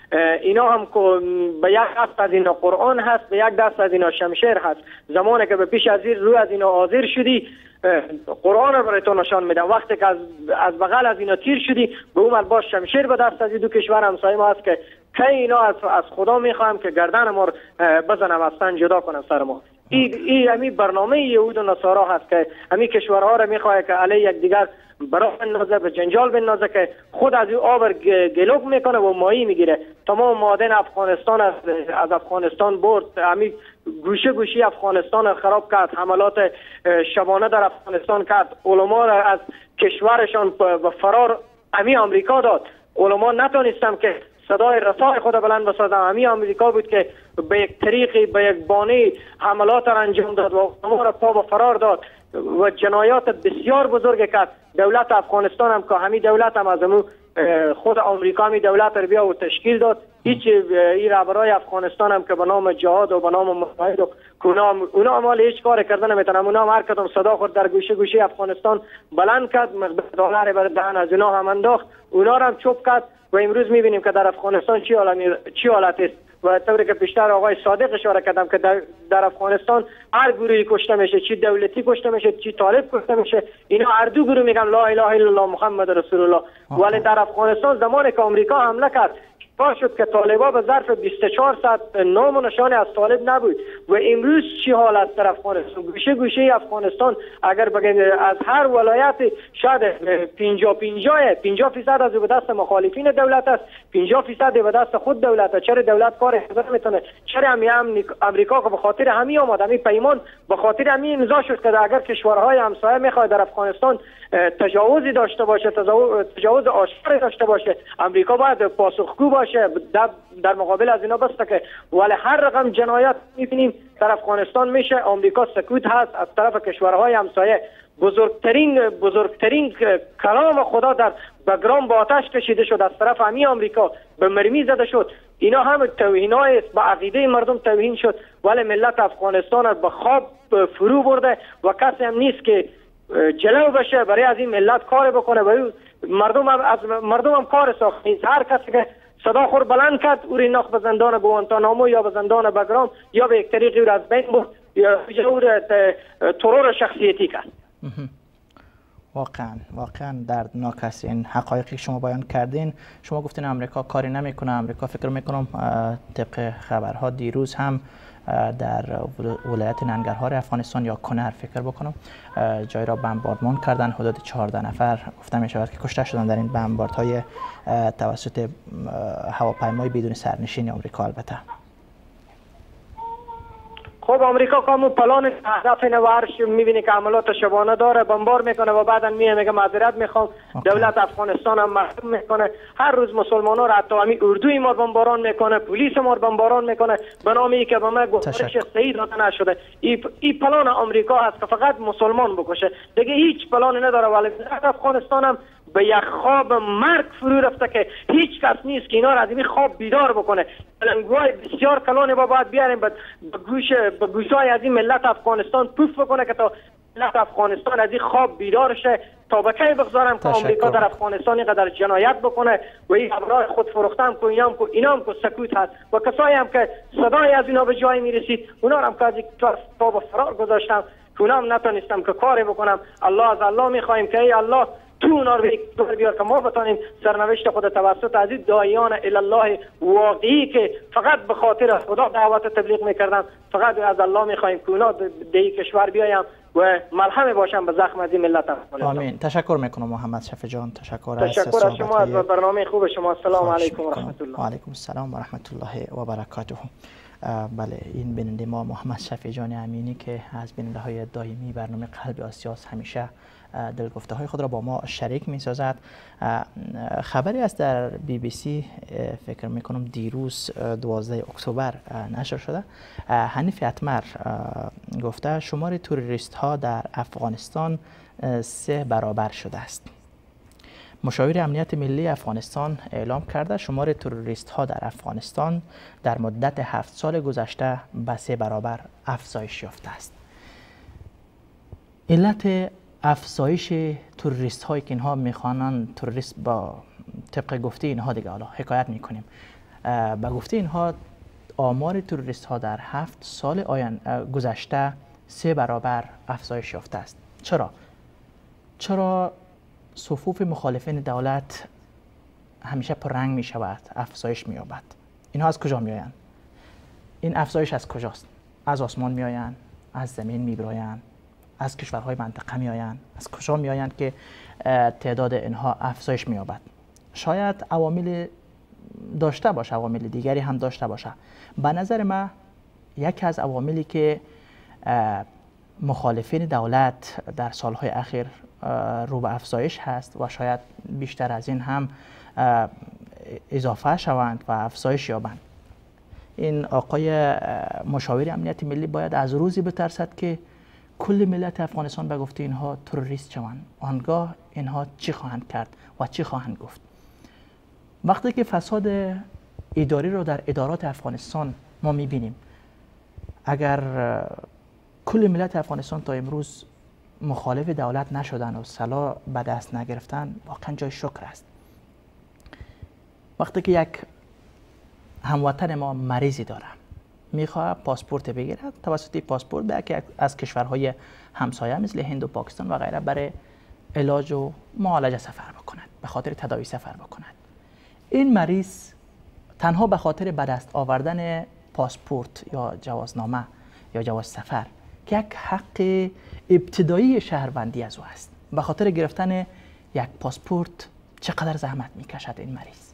اینا هم به یک دست از اینا قرآن هست، به یک دست از اینا شمشیر هست. زمانی که به پیش از این روی از اینا حاضر شدی قرآن برای تو نشان میدن، وقتی که از بغل از اینا تیر شدی به اون باز شمشیر به دست از دو کشور همسایه ما هست که اینا از خدا میخواهم که گردن ما بزنم از تن جدا کنم سر ما. این همی برنامه یهود و نصارا هست که همی کشورها را میخواه که علیه یکدیگر برای بندازه، به جنجال بندازه که خود از این آب گلوگ میکنه و ماهی میگیره. تمام معادن افغانستان از افغانستان برد، همی گوشه گوشی افغانستان خراب کرد، حملات شبانه در افغانستان کرد، علما را از کشورشان به فرار همی آمریکا داد. علما نتونستم که صدای رسای خود بلند بسازم، همی آمریکا بود که به یک طریقی به یک بانه حملات را انجام داد و علما را پا به فرار داد و جنایات بسیار بزرگ کرد. دولت افغانستان هم که همی دولت هم از خود آمریکا همی دولت را بیا و تشکیل داد. هیچ این رهبرای افغانستان هم که به نام جهاد و به نام مجاهد و اونا هم هیچ کار کردن نمیتونن. اونا هم هر کدام صدا خود در گوشه گوشه افغانستان بلند کرد، مقدار دلار بر دهن از اونا هم انداخت، اونا را هم چوب کرد و امروز میبینیم که در افغانستان چی حالت است. و طوری که پیشتر آقای صادق اشاره کردم که در افغانستان هر گروهی کشته میشه، چی دولتی کشته میشه، چی طالب کشته میشه، اینا هر دو گروه میگن لا اله الا الله محمد رسول الله. ولی در افغانستان زمانی که آمریکا حمله کرد شد که طالبا به ظرف 24 ساعت نام و نشان از طالب نبود. و امروز چی حال است در افغانستان؟ گوشه گوشه افغانستان اگر بگیم از هر ولایت شاید 50% از به دست مخالفین دولت است، 50% به دست خود دولت است. چرا دولت کار نمیتونه؟ چرا امریکا که به خاطر همین آمد، همین پیمان به خاطر همین امضا شد که اگر کشورهای همسایه میخواد در افغانستان تجاوزی داشته باشه، تجاوز آشکار داشته باشه، امریکا باید پاسخگو باشه در مقابل از اینا بسته که. ولی هر رقم جنایت میبینیم در افغانستان میشه، امریکا سکوت هست از طرف کشورهای همسایه. بزرگترین کلام خدا در بگرام با آتش کشیده شد از طرف همین آمریکا، به مرمی زده شد. اینا هم توهینای است، به عقیده مردم توهین شد. ولی ملت افغانستان به خواب فرو برده و کسی هم نیست که جلو بشه برای از این ملت کار بکنه. برای مردم هم کار ساخت نیست. هر کسی که صدا خور بلند کرد او را ناخت به زندان گوانتانامو یا به زندان بگرام یا به یک طریقی او را از بین برد یا او را ترور شخصیتی کرد. واقعا دردناک است این حقایقی که شما بیان کردین. شما گفتین امریکا کاری نمیکنه. امریکا فکر میکنم طبق خبرها دیروز هم در ولایت ننگرهار افغانستان یا کنر فکر بکنم جای را بمباردمان کردن. حدود 14 نفر گفته می شود که کشته شدن در این بمباردهای توسط هواپیمای بدون سرنشین آمریکا. البته خب آمریکا کامو پلان هدف نوارش میبینه که عملات شبانه داره، بمبار میکنه و بعدا میگه معذرت میخوام. دولت افغانستان هم محکوم میکنه. هر روز مسلمان ها را حتی همین اردوی ما بمباران میکنه، پلیس ما بمباران میکنه به نام ای که به ما گزارش صحیح داده نشده. این پلان آمریکا هست که فقط مسلمان بکشه، دیگه هیچ پلانی نداره. ولی افغانستان هم به یک خواب مرگ فرو رفته که هیچ کس نیست که اینا را از این خواب بیدار بکنه. پلنگوهای بسیار کلان با باید بیاریم به گوشای از این ملت افغانستان پوف بکنه که تا ملت افغانستان از این خواب بیدار شه. تا به کی بگذارم که آمریکا در افغانستان اینقدر جنایت بکنه و این ابرای خود فروختن که اینا هم که سکوت هست و کسایی هم که صدای از اینا به جای میرسید اونا هم که از این تا به فرار گذاشتم که اونا هم نتونستم که کاری بکنم. از الله میخوایم که ای الله تو اونا رو بیار که ما بتانیم سرنوشت خود توسط از این داعیان الله واقعی که فقط به خاطر خدا دعوت تبلیغ میکردن، فقط از الله میخوایم که اونا دی کشور بیایم و ملهم باشم به زخم از این ملت افغانستان. آمین. تشکر میکنم محمد شفیع جان. تشکر از شما از برنامه خوب شما. السلام علیکم و رحمت الله. و علیکم السلام و رحمت الله و برکاته. بله، این بیننده ما محمد شفیع جان امینی که از بیننده های دائمی برنامه قلب آسیا همیشه دلگفته های خود را با ما شریک می سازد. خبری است در BBC فکر می کنم دیروز 12 اکتبر نشر شده. حنیف اتمر گفته شمار تروریست ها در افغانستان 3 برابر شده است. مشاور امنیت ملی افغانستان اعلام کرده شمار تروریست ها در افغانستان در مدت 7 سال گذشته به 3 برابر افزایش یافته است. علت افزایش تروریست هایی که اینها میخوانند تروریست با طبق گفته اینها دیگه حالا حکایت میکنیم به گفته اینها آمار تروریست ها در 7 سال گذشته 3 برابر افزایش یافته است. چرا صفوف مخالفین دولت همیشه پررنگ می شود، افزایش می یابد؟ اینها از کجا می آیند؟ این افزایش از کجاست؟ از آسمان می آیند، از زمین می برآیند، از کشورهای منطقه می آیند؟ از کجا می آیند که تعداد اینها افزایش می یابد؟ شاید عوامل داشته باشه، عوامل دیگری هم داشته باشه. به نظر من یکی از عواملی که مخالفین دولت در سالهای اخیر رو به افزایش هست و شاید بیشتر از این هم اضافه شوند و افزایش یابند. این آقای مشاور امنیت ملی باید از روزی بترسد که کل ملت افغانستان به گفته اینها تروریست شوند. آنگاه اینها چی خواهند کرد و چی خواهند گفت؟ وقتی که فساد اداری رو در ادارات افغانستان ما میبینیم، اگر کل ملت افغانستان تا امروز مخالف دولت نشدن و سلاح به دست نگرفتن، واقعا جای شکر است. وقتی که یک هموطن ما مریضی داره، میخواد پاسپورت بگیرد، توسط پاسپورت به یکی از کشورهای همسایه مثل هند و پاکستان و غیره برای علاج و معالجه سفر بکند، به خاطر تداوی سفر بکند. این مریض تنها به خاطر به دست آوردن پاسپورت یا جوازنامه یا جواز سفر که یک حق ابتدایی شهروندی از او است، به خاطر گرفتن یک پاسپورت چقدر زحمت میکشد این مریض.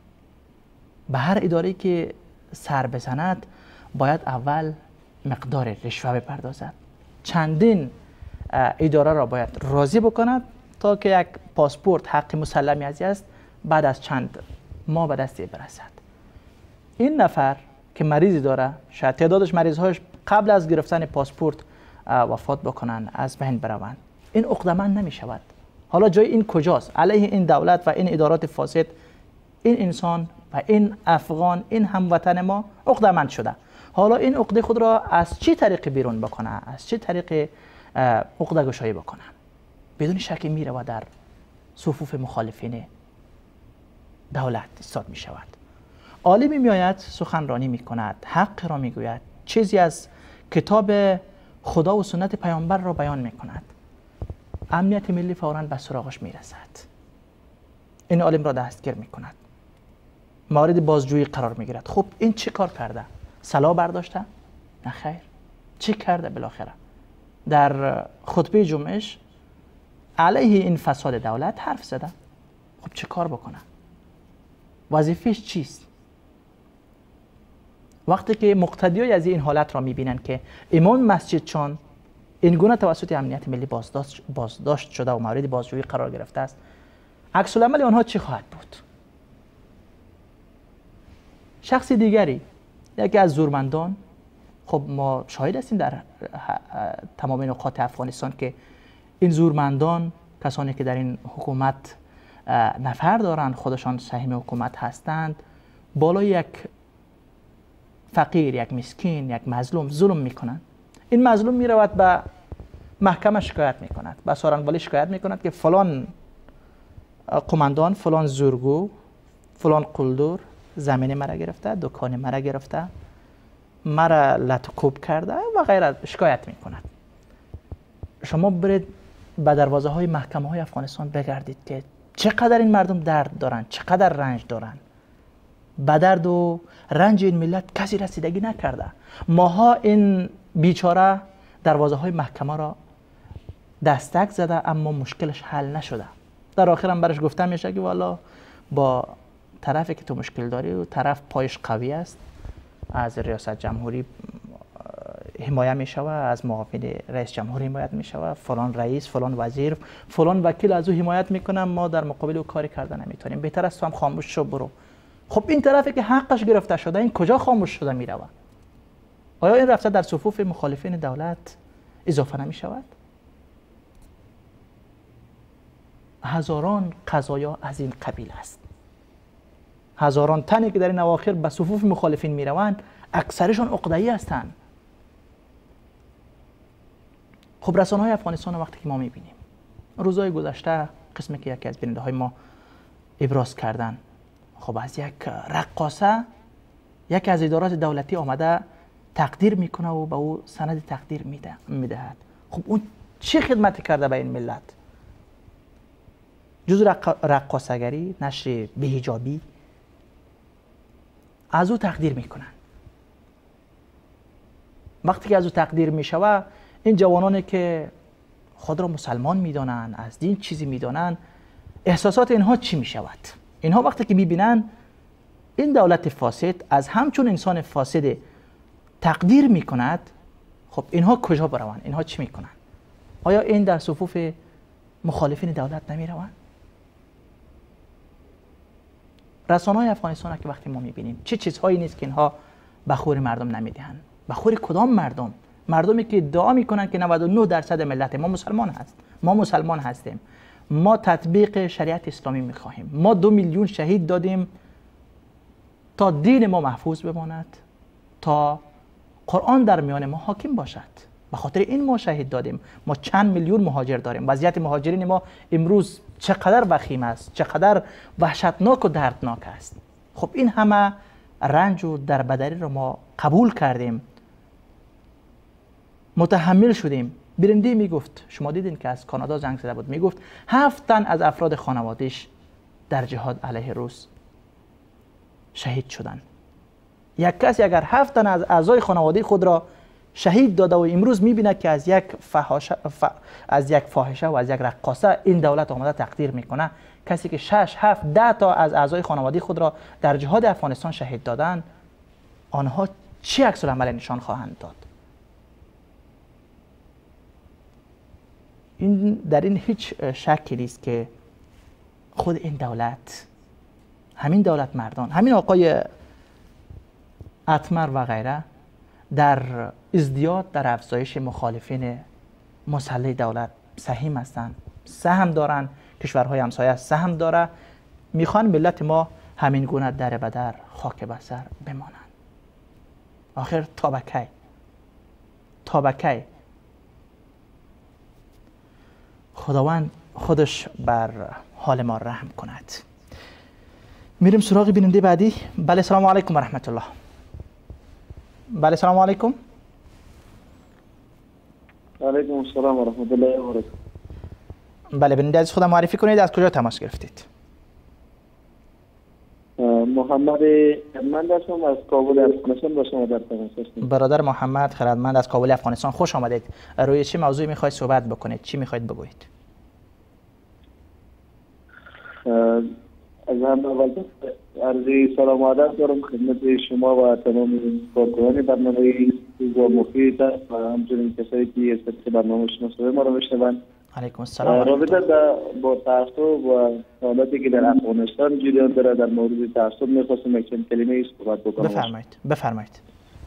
به هر اداره که سر بزند باید اول مقدار رشوه بپردازد، چندین اداره را باید راضی بکند تا که یک پاسپورت حق مسلمی ازی است بعد از چند ماه به دست برسد. این نفر که مریضی داره، شاید تعدادش مریضهاش قبل از گرفتن پاسپورت وفات بکنن، از بین بروند، این عقده‌مند نمی شود. حالا جای این کجاست؟ علیه این دولت و این ادارات فاسد این انسان و این افغان، این هموطن ما عقده‌مند شده. حالا این عقده خود را از چه طریق بیرون بکنه؟ از چه طریق عقده گشایی بکنه؟ بدون شک میره و در صفوف مخالفین دولت ایستاد می شود. عالمی می آید سخنرانی می کند، حق را می گوید، چیزی از کتاب خدا و سنت پیامبر را بیان می کند، امنیت ملی فوراً به سراغش می رسد، این عالم را دستگیر می کند، مورد بازجویی قرار می گیرد. خب این چه کار کرده؟ سلاح برداشته؟ نه خیر. چی کرده بالاخره؟ در خطبه جمعهش علیه این فساد دولت حرف زده. خب چه کار بکنه؟ وظیفهش چیست؟ وقتی که مقتدیای از این حالت را میبینن که امام مسجد چون این گونه توسط امنیت ملی بازداشت شده و مورد بازجویی قرار گرفته است، عکس العمل آنها چی خواهد بود؟ شخص دیگری، یکی از زورمندان، خب ما شاهد هستیم در تمام نقاط افغانستان که این زورمندان، کسانی که در این حکومت نفر دارند، خودشان سهم حکومت هستند، بالای یک فقیر، یک مسکین، یک مظلوم ظلم میکنند. این مظلوم میرود به محکمه شکایت میکند، به سارنگوالی شکایت میکند که فلان قماندان، فلان زورگو، فلان قلدر زمین مرا گرفته، دکان مرا گرفته، مرا لطکوب کرده و غیره، شکایت میکند. شما برید به دروازه های محکمه های افغانستان بگردید که چقدر این مردم درد دارن، چقدر رنج دارن. به درد و رنج این ملت کسی رسیدگی نکرده. ماها این بیچاره دروازه های محکمه را دستک زده اما مشکلش حل نشده. در آخر هم برش گفته میشه که والا با طرفی که تو مشکل داری و طرف پایش قوی است، از ریاست جمهوری حمایه می شود، از معاون رئیس جمهوری حمایت می شود، فلان رئیس، فلان وزیر، فلان وکیل از او حمایت میکنن، ما در مقابل او کاری کرده نمیتونیم، بهتر است تو هم خاموش شو برو. خب این طرفی که حقش گرفته شده، این کجا خاموش شده میرود؟ آیا این رفته در صفوف مخالفین دولت اضافه نمی شود؟ هزاران قضایا از این قبیل است. هزاران تنی که در این اواخر به صفوف مخالفین میروند، اکثرشان عقده‌ای هستند. خب رسانه‌های افغانستان وقتی که ما میبینیم، روزهای گذشته قسمی که یکی از بیننده های ما ابراز کردن، خب از یک رقاصه یکی از ادارات دولتی آمده تقدیر میکنه و به او سند تقدیر میدهد. خب اون چه خدمتی کرده به این ملت؟ جز رقاصگری، نشر بی‌حجابی، از او تقدیر میکنن. وقتی که از او تقدیر میشوه، این جوانانی که خود را مسلمان میدانند، از دین چیزی میدانند، احساسات اینها چی میشود؟ اینها وقتی که میبینن این دولت فاسد از همچون انسان فاسد تقدیر میکند، خب اینها کجا بروند؟ اینها چی میکنند؟ آیا این در صفوف مخالفین دولت نمیروند؟ رسانه‌های افغانستان که وقتی ما میبینیم چه چیزهایی نیست که اینها به خور مردم نمیدهند. به خور کدام مردم؟ مردمی که ادعا میکنن که 99% ملت ما مسلمان هست. ما مسلمان هستیم. ما تطبیق شریعت اسلامی میخواهیم. ما 2 میلیون شهید دادیم تا دین ما محفوظ بماند، تا قرآن در میان ما حاکم باشد. به خاطر این ما شهید دادیم. ما چند میلیون مهاجر داریم. وضعیت مهاجرین ما امروز چقدر وخیم است، چقدر وحشتناک و دردناک است. خب این همه رنج و دربدری رو ما قبول کردیم، متحمل شدیم. برندی میگفت، شما دیدین که از کانادا زنگ زده بود، میگفت 7 تن از افراد خانوادهش در جهاد علیه روس شهید شدن. یک کسی اگر 7 تن از اعضای خانواده خود را شهید داده و امروز میبینه که از یک فاحشه و از یک رقاصه این دولت آمده تقدیر میکنه، کسی که 6 7 10 تا از اعضای خانواده خود را در جهاد افغانستان شهید دادن، آنها چه عکس العمل نشان خواهند داد؟ در این هیچ شکی نیست که خود این دولت، همین دولت مردان، همین آقای اتمر و غیره در ازدیاد، در افزایش مخالفین مسلح دولت سهیم هستند. سهم دارن، کشورهای همسایه سهم داره. میخوان ملت ما همین گونه در بدر خاک بسر بمانند. آخر تا به کی؟ خداوند خودش بر حال ما رحم کند. میریم سراغ بیننده بعدی. بله، سلام علیکم و رحمت الله. بله، سلام علیکم. علیکم السلام و رحمت الله و برکاته. بله، بیننده عزیز خودم معرفی کنید، از کجا تماس گرفتید؟ محمد خردمند هستم، از کابل افغانستان با شما در تماس هستم. برادر محمد خردمند از کابل افغانستان، خوش آمدید. روی چه موضوعی میخواید صحبت بکنید؟ چی میخواید بگویید؟ از هم اول عرض سلام و ادب دارم خدمت شما و تمام کارکنان برنامه و مفید و همچنین کسایی که از برنامه شما ما رو میشنوند. علیکم السلام. رابطه با تعصب و حالاتی که در افغانستان جریان داره، در مورد تعصب میخواستم یک چند کلمه صحبت بکنم. بفرمایید.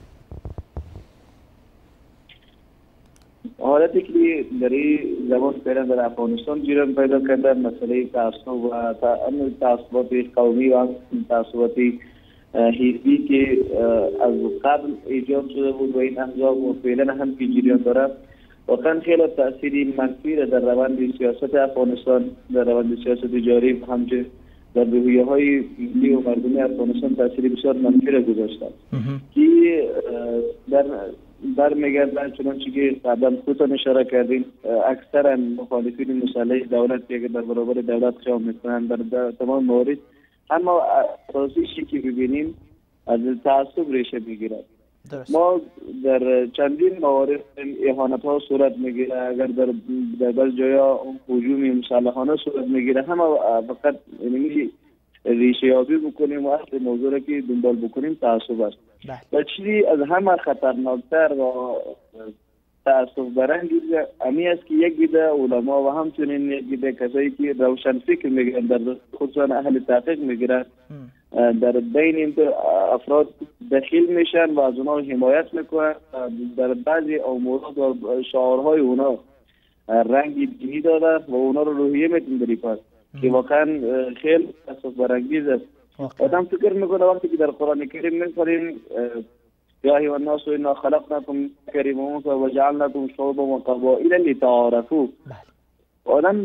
حالتی که در این زمان فعلا در افغانستان جریان پیدا کرده، مسئله تعصب و تعصبات قومی و تعصبات حزبی که از قبل ایجاد شده بود و این احزاب و فعلا هم که جریان داره، واقعا خیلی تأثیری منفی در روند سیاست افغانستان، در روند سیاست جاری و همچنین در روحیه‌های ملی و مردمی افغانستان تأثیری بسیار منفی را گذاشته که در میگردن. چنانچه که قبلا خودتان اشاره کردین، اکثرا مخالفین مسلح دولت که در برابر دولت قیام میکنند در تمام موارد، اما اساسیشی که ببینیم از تعصب ریشه میگیرد. ما در چندین موارد اهانت ها صورت میگیره، اگر در بعض جایا هجوم مسلحانه صورت میگیره، همه فقط ریشه یابی بکنیم و اصل موضوع را که دنبال بکنیم تعصب است. و چیزی از همه خطرناکتر و تعصب برانگیز امی است که یک دیده علما و همچنین یک دیده کسایی که روشن فکر میگیرن، در خصوصا اهل تحقیق میگیرن، در بین این افراد دخیل میشن و از اونا حمایت میکنن، در بعضی امورات و شعارهای اونا رنگ دینی داده و اونا رو روحیه میتون پس که واقعا خیلی تعصب برانگیز است. آدم فکر میکنه وقتی که در قرآن کریم میخوریم یا ایها الناس انا خلقناکم کریما و جعلناکم شعوبا و قبائل لتعارفوا، آدم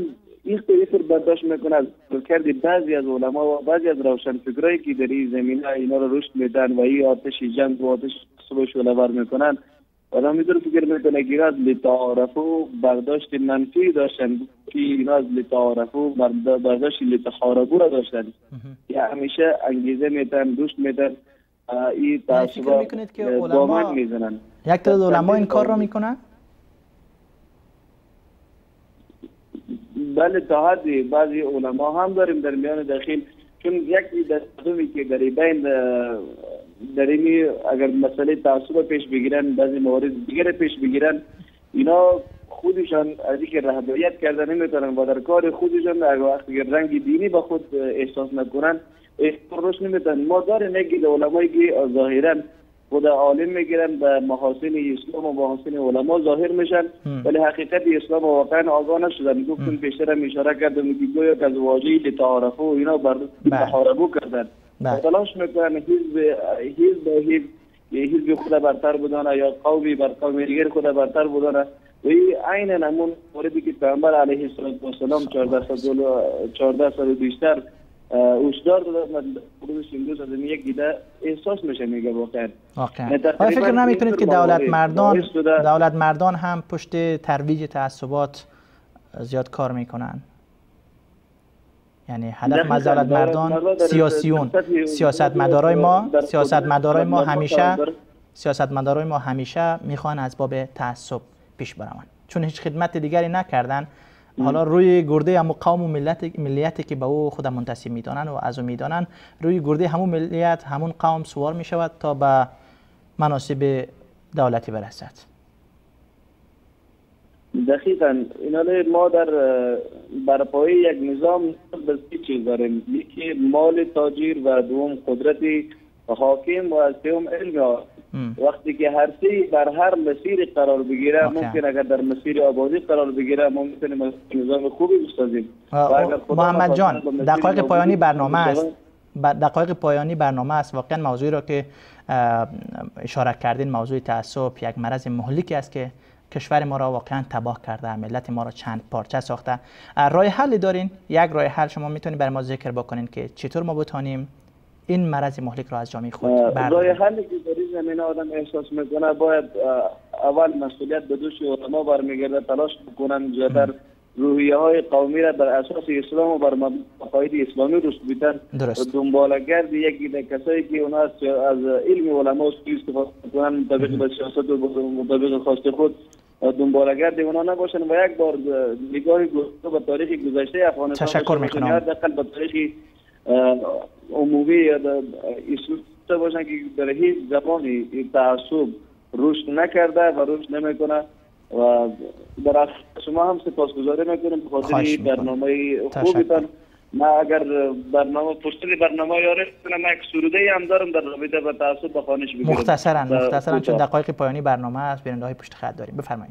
این طریق برداشت میکنه از کردی بعضی از علما و بعضی از روشنفکرایی که در این زمینه اینا رو رشد میدن و این آتش جنگ و آتش صبح شعله‌ور میکنن، آدم میدونه فکر میکنه که اینا از لتعارف و برداشت منفی داشتن، که اینا از لتعارف و برداشت لتحاربو را داشتن که همیشه انگیزه میدن، رشد میدن، این تعصبات دامن میزنن. یک تعداد علما این کار را میکنن؟ بله، تا حدی بعضی علما هم داریم در میان داخل، چون یک دستومی که در بین در این اگر مسئله تعصب پیش بگیرن، بعضی موارد دیگر پیش بگیرن، اینا خودشان از اینکه رهبریت کردن نمیتونن و در کار خودشان اگر رنگ دینی با خود احساس نکنن روش نمیتونن. ما داریم یک علمایی که ظاهرا خود عالم میگیرن به محاسن اسلام و محاسن علما ظاهر میشن، ولی حقیقت اسلام واقعا آگاه نشدن. گفتم پیشتر هم اشاره کردم که گویا که از واژه لتعارف و اینا بر تحاربو کردن، تلاش میکنن حزب خود برتر بدانه یا قومی بر قوم دیگر خود برتر بدانه، و این عین همون موردی که پیامبر علیه السلام 14 سال بیشتر اوشدار دادن خودش امروز از یک دیده احساس میشه. میگه واقعا فکر نمیکنید که دولت مردان هم پشت ترویج تعصبات زیاد کار میکنن؟ یعنی هدف از دولت مردان سیاستمدارای ما همیشه میخوان از باب تعصب پیش بروند، چون هیچ خدمت دیگری نکردن. حالا روی گرده همون قوم و ملیتی که به او خود منتسب میدانن و از او میدانن، روی گرده همون ملیت همون قوم سوار می شود تا به مناصب دولتی برسد. دقیقاً اینا ما در برپایی یک نظام به سه چیز داریم، یکی مال تاجر و دوم قدرت حاکم و سوم علم. وقتی که هر سه بر هر مسیر قرار بگیره ممکن اگر در مسیر آبادی قرار بگیره ما میتونیم نظام خوبی بسازیم. محمد جان، دقایق پایانی برنامه است. واقعا موضوعی را که اشاره کردین، موضوع تعصب یک مرض مهلکی است که کشور ما را واقعا تباه کرده، ملت ما را چند پارچه ساخته. راه حل دارین؟ یک راه حل شما میتونید برای ما ذکر بکنین که چطور ما بتونیم این مرض مهلک را از جامعه خود راه حلی که در این زمینه آدم احساس میکنه باید اول مسئولیت به دوش علما برمیگرده، تلاش بکنن زیادتر روحیه های قومی را بر اساس اسلام و بر عقاید اسلامی رشد بدن. دنباله‌گرد یکی کسایی که اونا از علم علما استفاده میکنن مطابق به سیاست و مطابق خواست خود دنباله‌گرد اونا نباشن و یک بار نگاه به تاریخ گذشته افغانستان تشکر میکنم. به تاریخ عمومی یا اسلام باشن که در هیچ زبانی تعصب رشد نکرده و رشد نمیکنه. و در شما هم سپاسگزاری میکنم به خاطر برنامه خوبتان. ما اگر برنامه پشت برنامه یاره کنم، یک سروده هم دارم در رابطه با تعصب به خوانش بگیرم. مختصرا چون دقایق پایانی برنامه است، بیننده های پشت خط داریم. بفرمایید.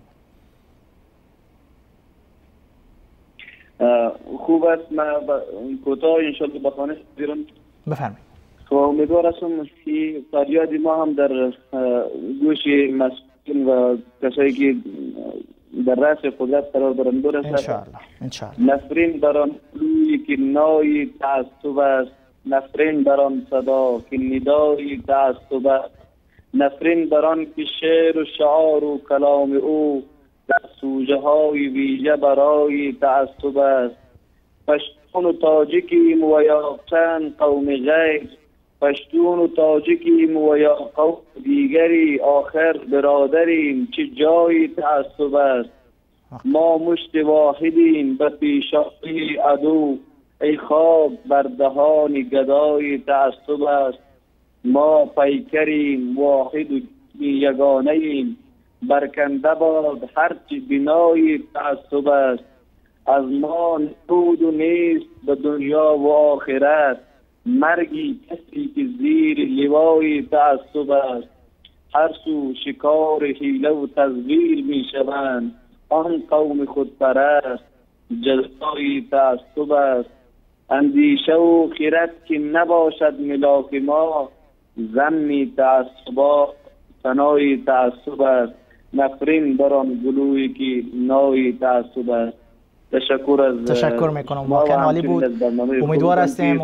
خوب است، من کوتاه ان شاء الله به خوانش بگیرم. بفرمایید. و امیدوار هستم که فریاد ما هم در گوش مسئولین و کسایی که در رأس قدرت قرار دارند برسد. انشاءالله. نفرین بر آن روی که نای تعصب است، نفرین بر آن صدا که ندای تعصب است، نفرین بر آن که شعر و شعار و کلام او در سوژه های ویژه برای تعصب است. پشتون و تاجیکیم و یا چند قوم غیر، پشتون و تاجیکیم و یا قوم دیگری، آخر برادریم چه جای تعصب است. ما مشت واحدیم به پیشانی عدو، ای خواب بر دهان گدای تعصب است. ما پیکریم واحد و یگانه ایم، برکنده باد هرچی بنای تعصب است. از ما نبود و نیست به دنیا و آخرت، مرگی کسی که زیر لوای تعصب است. هر سو شکار حیله و تزویر می شوند، آن قوم خودپرست جزای تعصب است. اندیشه و خرد که نباشد ملاک ما، ذم تعصبات فنای تعصب است. نفرین بر آن گلویی که نای تعصب است. تشکر میکنم. واقعا عالی بود. امیدوار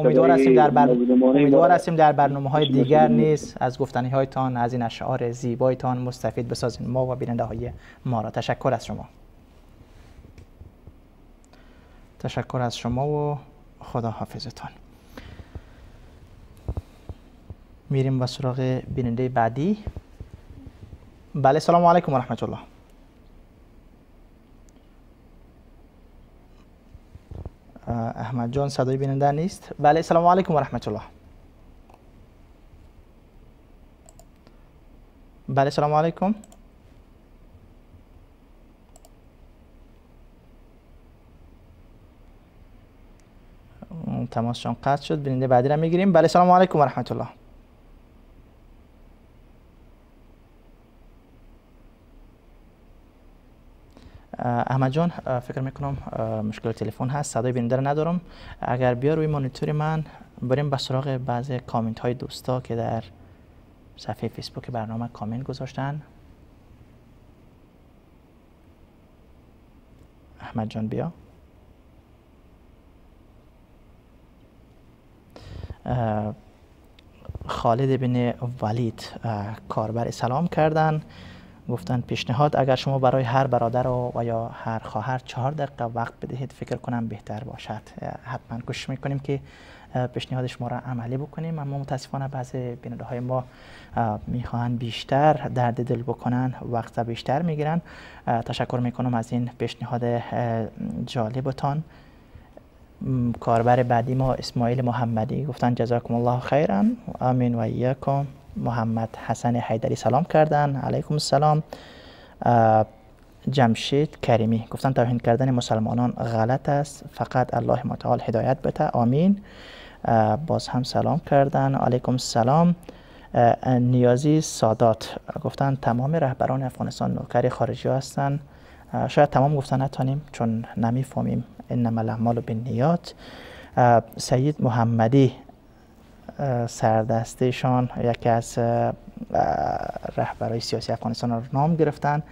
هستیم در برنامه‌های دیگر نیز از گفتنی‌هایتان، از این اشعار زیبایتان مستفید بسازین ما و بیننده‌های ما را. تشکر از شما. تشکر از شما و خدا حافظتان. میریم به سراغ بیننده بعدی. بله، سلام علیکم و رحمت الله. احمد جان صدای بیننده نیست. بله، سلام علیکم و رحمت الله. بله، سلام علیکم. تماسشان قطع شد. بیننده بعدی را میگیریم. بله، سلام علیکم و رحمت الله. احمد جان فکر میکنم مشکل تلفن هست، صدای بیننده را ندارم. اگر بیا روی مانیتور من بریم به سراغ بعضی کامنت های دوستا که در صفحه فیسبوک برنامه کامنت گذاشتن. احمد جان بیا. خالد بن ولید کاربر سلام کردن، گفتن پیشنهاد اگر شما برای هر برادر و یا هر خواهر 4 دقیقه وقت بدهید فکر کنم بهتر باشد. حتما کوشش میکنیم که پیشنهاد شما را عملی بکنیم، اما متاسفانه بعضی بیننده های ما میخواهند بیشتر درد دل بکنن، وقت بیشتر میگیرن. تشکر میکنم از این پیشنهاد جالبتان. کاربر بعدی ما اسماعیل محمدی گفتن جزاکم الله خیرا. آمین و ایاکم. محمد حسن حیدری سلام کردن. علیکم السلام. جمشید کریمی گفتن توهین کردن مسلمانان غلط است، فقط الله متعال هدایت بده. آمین. باز هم سلام کردن. علیکم السلام. نیازی سادات گفتن تمام رهبران افغانستان نوکر خارجی هستند. شاید تمام گفتن نتونیم چون نمیفهمیم. انما الاعمال بالنیات. سید محمدی سردستشان یکی از رهبرای سیاسی افغانستان را نام گرفتن،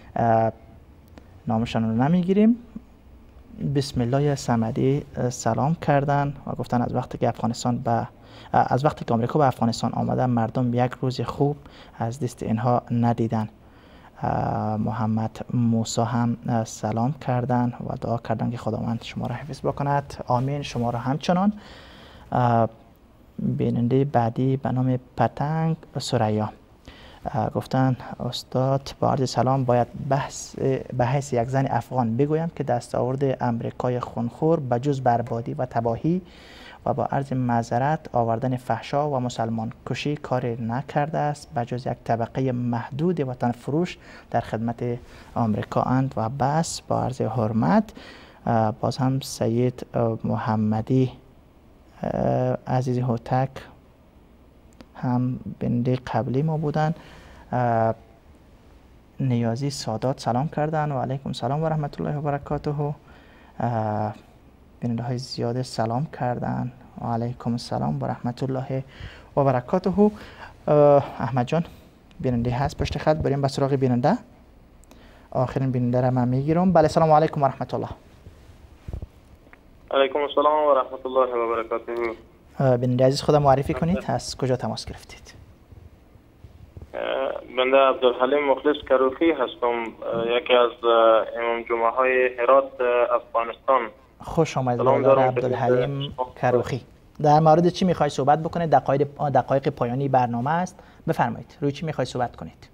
نامشان رو نمیگیریم. بسم الله صمدی سلام کردن و گفتن از وقتی که آمریکا به افغانستان آمده مردم یک روز خوب از دست اینها ندیدن. محمد موسی هم سلام کردن و دعا کردن که خداوند شما را حفظ بکند. آمین. شما را همچنان. بیننده بعدی به نام پتنگ سریا گفتن استاد با عرض سلام باید به حیث یک زن افغان بگویم که دستاورد امریکای خونخور به جز بربادی و تباهی و با عرض معذرت آوردن فحشا و مسلمان کشی کاری نکرده است، به جز یک طبقه محدود وطن فروش در خدمت آمریکا اند و بس. با عرض حرمت. باز هم سید محمدی عزیز هوتک هم بنده قبلی ما بودن. نیازی سادات سلام کردن و علیکم سلام و رحمت الله و برکاته. بیننده های زیاد سلام کردن و علیکم السلام و رحمت الله و برکاته. احمد جان بیننده هست پشت خط، بریم به سراغ بیننده. آخرین بیننده را من میگیرم. بله، سلام علیکم و رحمت الله. علیکم السلام و رحمت الله و برکاته. بیننده عزیز خدا معرفی کنید، از کجا تماس گرفتید؟ بنده عبدالحلیم مخلص کروخی هستم، یکی از امام جمعه های هرات افغانستان. خوش آمدید آقای عبدالحلیم کروخی. در مورد چی میخوای صحبت بکنید؟ دقایق پایانی برنامه است، بفرمایید. روی چی میخوای صحبت کنید؟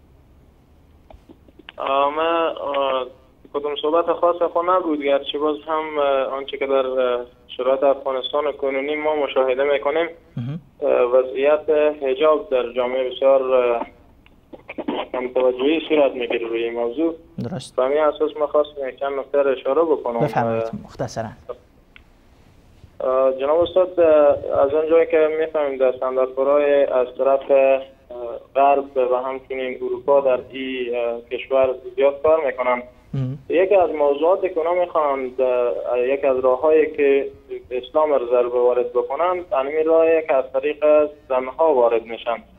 ما کدوم صحبت خاص خود نبود، گرچه باز هم آنچه که در شرایط افغانستان کنونی ما مشاهده میکنیم وضعیت حجاب در جامعه بسیار کم توجهی صورت میگیره روی این موضوع. درست. به همین اساس ما خواستم چند نکته را اشاره بکنم. بفرمایید مختصرا. جناب استاد، از اونجایی که میفهمیم در صندوق‌های از طرف غرب و همچنین اروپا در این کشور زیاد کار میکنن، یکی از موضوعاتی که اونا میخوان، یکی از راههایی که اسلام را ضربه وارد بکنن، همین راهی که از طریق زنها وارد میشن.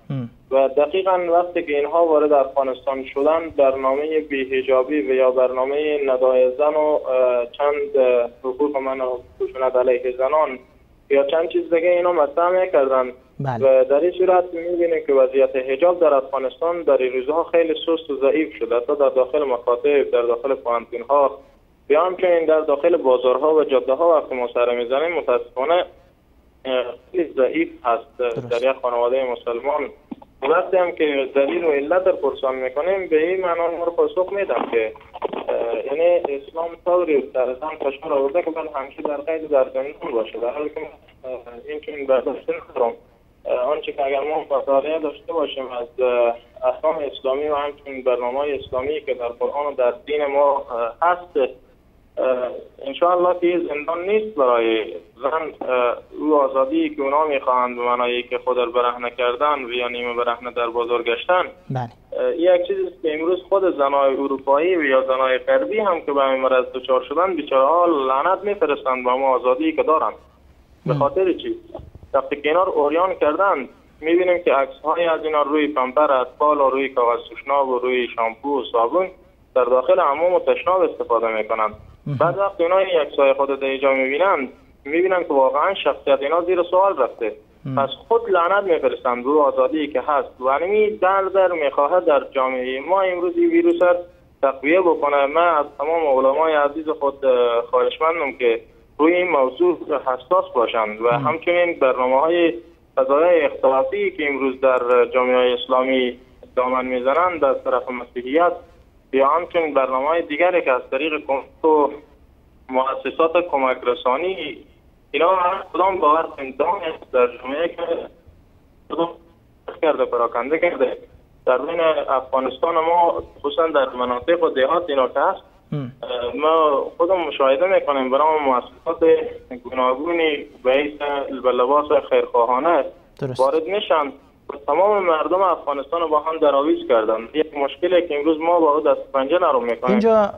و دقیقا وقتی که اینها وارد افغانستان شدن برنامه بی‌حجابی و یا برنامه ندای زن و چند حقوق من و خشونت علیه زنان یا چند چیز دیگه اینا مطرح میکردن و در این صورت میبینیم که وضعیت حجاب در افغانستان در این روزها خیلی سست و ضعیف شده، حتی در داخل مکاتب، در داخل پوهنتون‌ها یا همچنین در داخل بازارها و جاده ها وقتی ما سر میزنیم متاسفانه خیلی ضعیف هست در یک خانواده مسلمان. وقتی هم که دلیل و علت رو پرسان میکنیم به این معنا ما رو پاسخ میدم که یعنی اسلام طوری در زن فشار آورده که من همیشه در قید در زندان باشه، در حالی که این چنین برداشت ندارم. آنچه که اگر ما مطالعه داشته باشیم از احکام اسلامی و همچنین برنامه‌های اسلامی که در قرآن و در دین ما هست، انشاءالله که زندان نیست برای زن. او آزادی که اونا میخواهند به معنایی که خود را برهنه کردن و یا نیمه برهنه در بازار گشتن، یک چیزی که امروز خود زنای اروپایی و یا زنای غربی هم که به همین مرض دچار شدن بیچاره‌ها لعنت میفرستند به ما آزادی که دارن. به خاطر چی؟ وقتی که اینا رو اوریان کردن میبینیم که عکس‌های از اینا روی پمپر اطفال و روی کاغذ سوشناب و روی شامپو و صابون در داخل حمام و تشناب استفاده میکنن. بعد وقتی اینا این عکس‌های خود در اینجا میبینن که واقعا شخصیت اینا زیر سوال رفته. پس خود لعنت میفرستند رو آزادی که هست و همین در میخواه در جامعه ما امروز این ویروس را تقویه بکنه. من از تمام علمای عزیز خود خواهشمندم که روی این موضوع حساس باشند و همچنین برنامه‌های قضایای اختلافی که امروز در جامعه اسلامی دامن میزنند از طرف مسیحیت یا همچنین برنامه‌های دیگری که از طریق مؤسسات کمک رسانی اینا کدام باور اندام در جامعه که کدام کرده پراکنده کرده در بین افغانستان ما خصوصا در مناطق و دهات اینا که هست ما خودم مشاهده میکنیم برای مؤسسات گوناگونی به لباس خیرخواهانه وارد میشن و تمام مردم افغانستان رو با هم درآویز کردن. یک مشکلی که امروز ما با دست پنجه نرم میکنیم. اینجا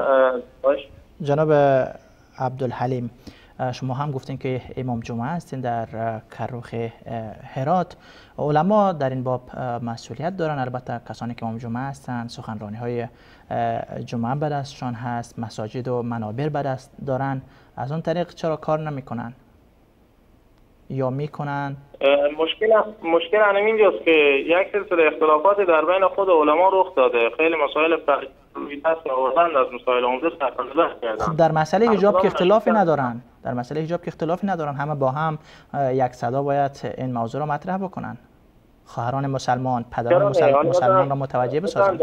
جناب عبدالحلیم شما هم گفتین که امام جمعه هستین در کروخ هرات. علما در این باب مسئولیت دارن، البته کسانی که امام جمعه هستن سخنرانی های جمعه به دستشان هست، مساجد و منابر به دست دارن، از اون طریق چرا کار نمیکنن یا میکنن؟ مشکل همینجاست که یک سلسله اختلافات در بین خود علما رخ داده. خیلی مسائل روی دست آوردن از مسائل عمده سرپرده کردن. در مسئله حجاب که اختلافی ندارن، در مسئله حجاب که اختلافی ندارن، همه با هم یک صدا باید این موضوع رو مطرح بکنن. خواهران مسلمان، پدران مسلمان را متوجه بسازن.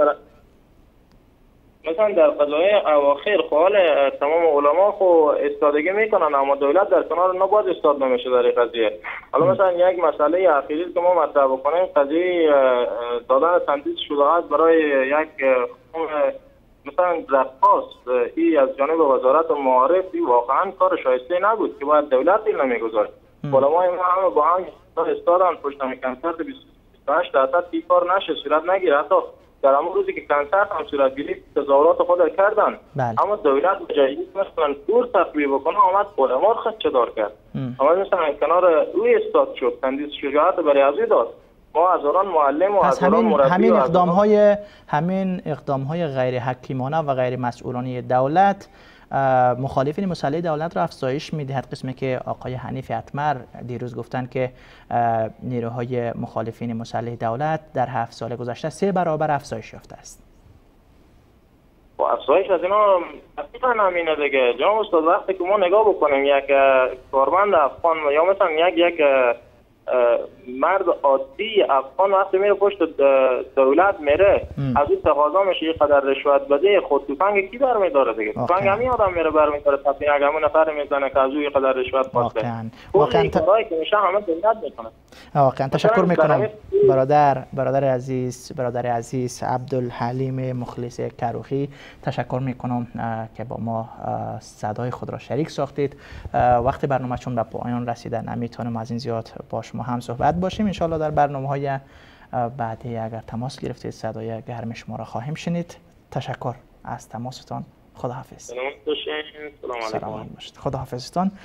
مثلا در قضایای اواخر حال تمام علما خو استادگی میکنن اما دولت در کنار نباید استاد نمیشه در این قضیه. حالا مثلا یک مسئله اخیری که ما مطرح بکنیم قضیه دادن تندیس شجاعت برای یک مثلا رقاص ای از جانب وزارت معارف واقعا کار شایسته نبود که باید دولت این نمیگذاشت. علمای ما همه با هم استادان پشت کنسرت 28% این کار نشه صورت نگیره. حتی در همون روزی که کنسرت هم صورت گرفت تظاهرات خود کردن اما دولت به جایی مثلا دور تخلیه بکنه آمد علما رو خدشه‌دار کرد. اما مثلا کنار روی استاد شد تندیس شجاعت برای ازی داد. ما از آن معلم و از آن مربی همین اقدام‌های غیر حکیمانه و غیر مسئولانه دولت مخالفین مسلح دولت را افزایش می‌دهد. قسمی که آقای حنیف اتمر دیروز گفتن که نیروهای مخالفین مسلح دولت در 7 سال گذشته 3 برابر افزایش یافته است. و افزایش از اینا حقیقتا همینه دیگه. جناب استاد وقتی که ما نگاه بکنیم یک کارمند افغان یا مثلا یک مرد عادی افغان وقتی میره پشت دولت میره از این تقاضا میشه یه قدر رشوت بده خود توفنگ کی برمیداره دیگه؟ توفنگ همین آدم میره برمیداره تپین همون نفر میزنه که از یه قدر رشوت خواسته. واقعا کارهایی که میشه همه دولت میکنه. واقعا تشکر میکنم برادر عزیز عبدالحلیم مخلص کروخی. تشکر میکنم که با ما صدای خود را شریک ساختید. وقتی برنامه چون به پایان رسیده نمیتونم از این زیاد با شما هم صحبت باشیم. انشالله در برنامه‌های بعدی اگر تماس گرفتید صدای گرم شما را خواهیم شنید. تشکر از تماستان. خداحافظ. سلام باشید. خداحافظتان.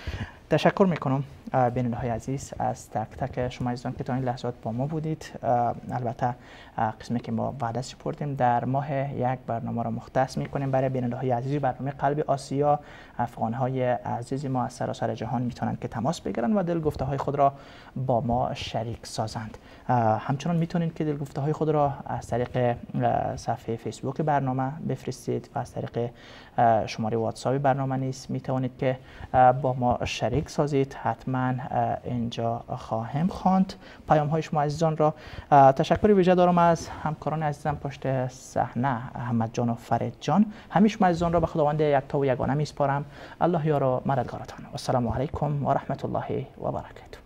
تشکر میکنم بیننده های عزیز از تک تک شما عزیزان که تا این لحظات با ما بودید. البته قسمی که ما بعد از سپردیم در ماه یک برنامه را مختص میکنیم برای بیننده های عزیز برنامه قلب آسیا. افغان های عزیز ما از سراسر جهان میتونن که تماس بگیرن و دلگفته های خود را با ما شریک سازند. همچنان میتونید که دلگفته های خود را از طریق صفحه فیسبوک برنامه بفرستید و از طریق شماره واتساپ برنامه نیز میتونید که با ما شریک سازید. حتما اینجا خواهم خواند پیام های شما عزیزان را. تشکر ویژه دارم از همکاران عزیزم پشت صحنه احمد جان و فرید جان. همه شما عزیزان را به خداوند یکتا و یگانه میسپارم. الله یار و مددگارتان. و السلام علیکم و رحمت الله و برکاته.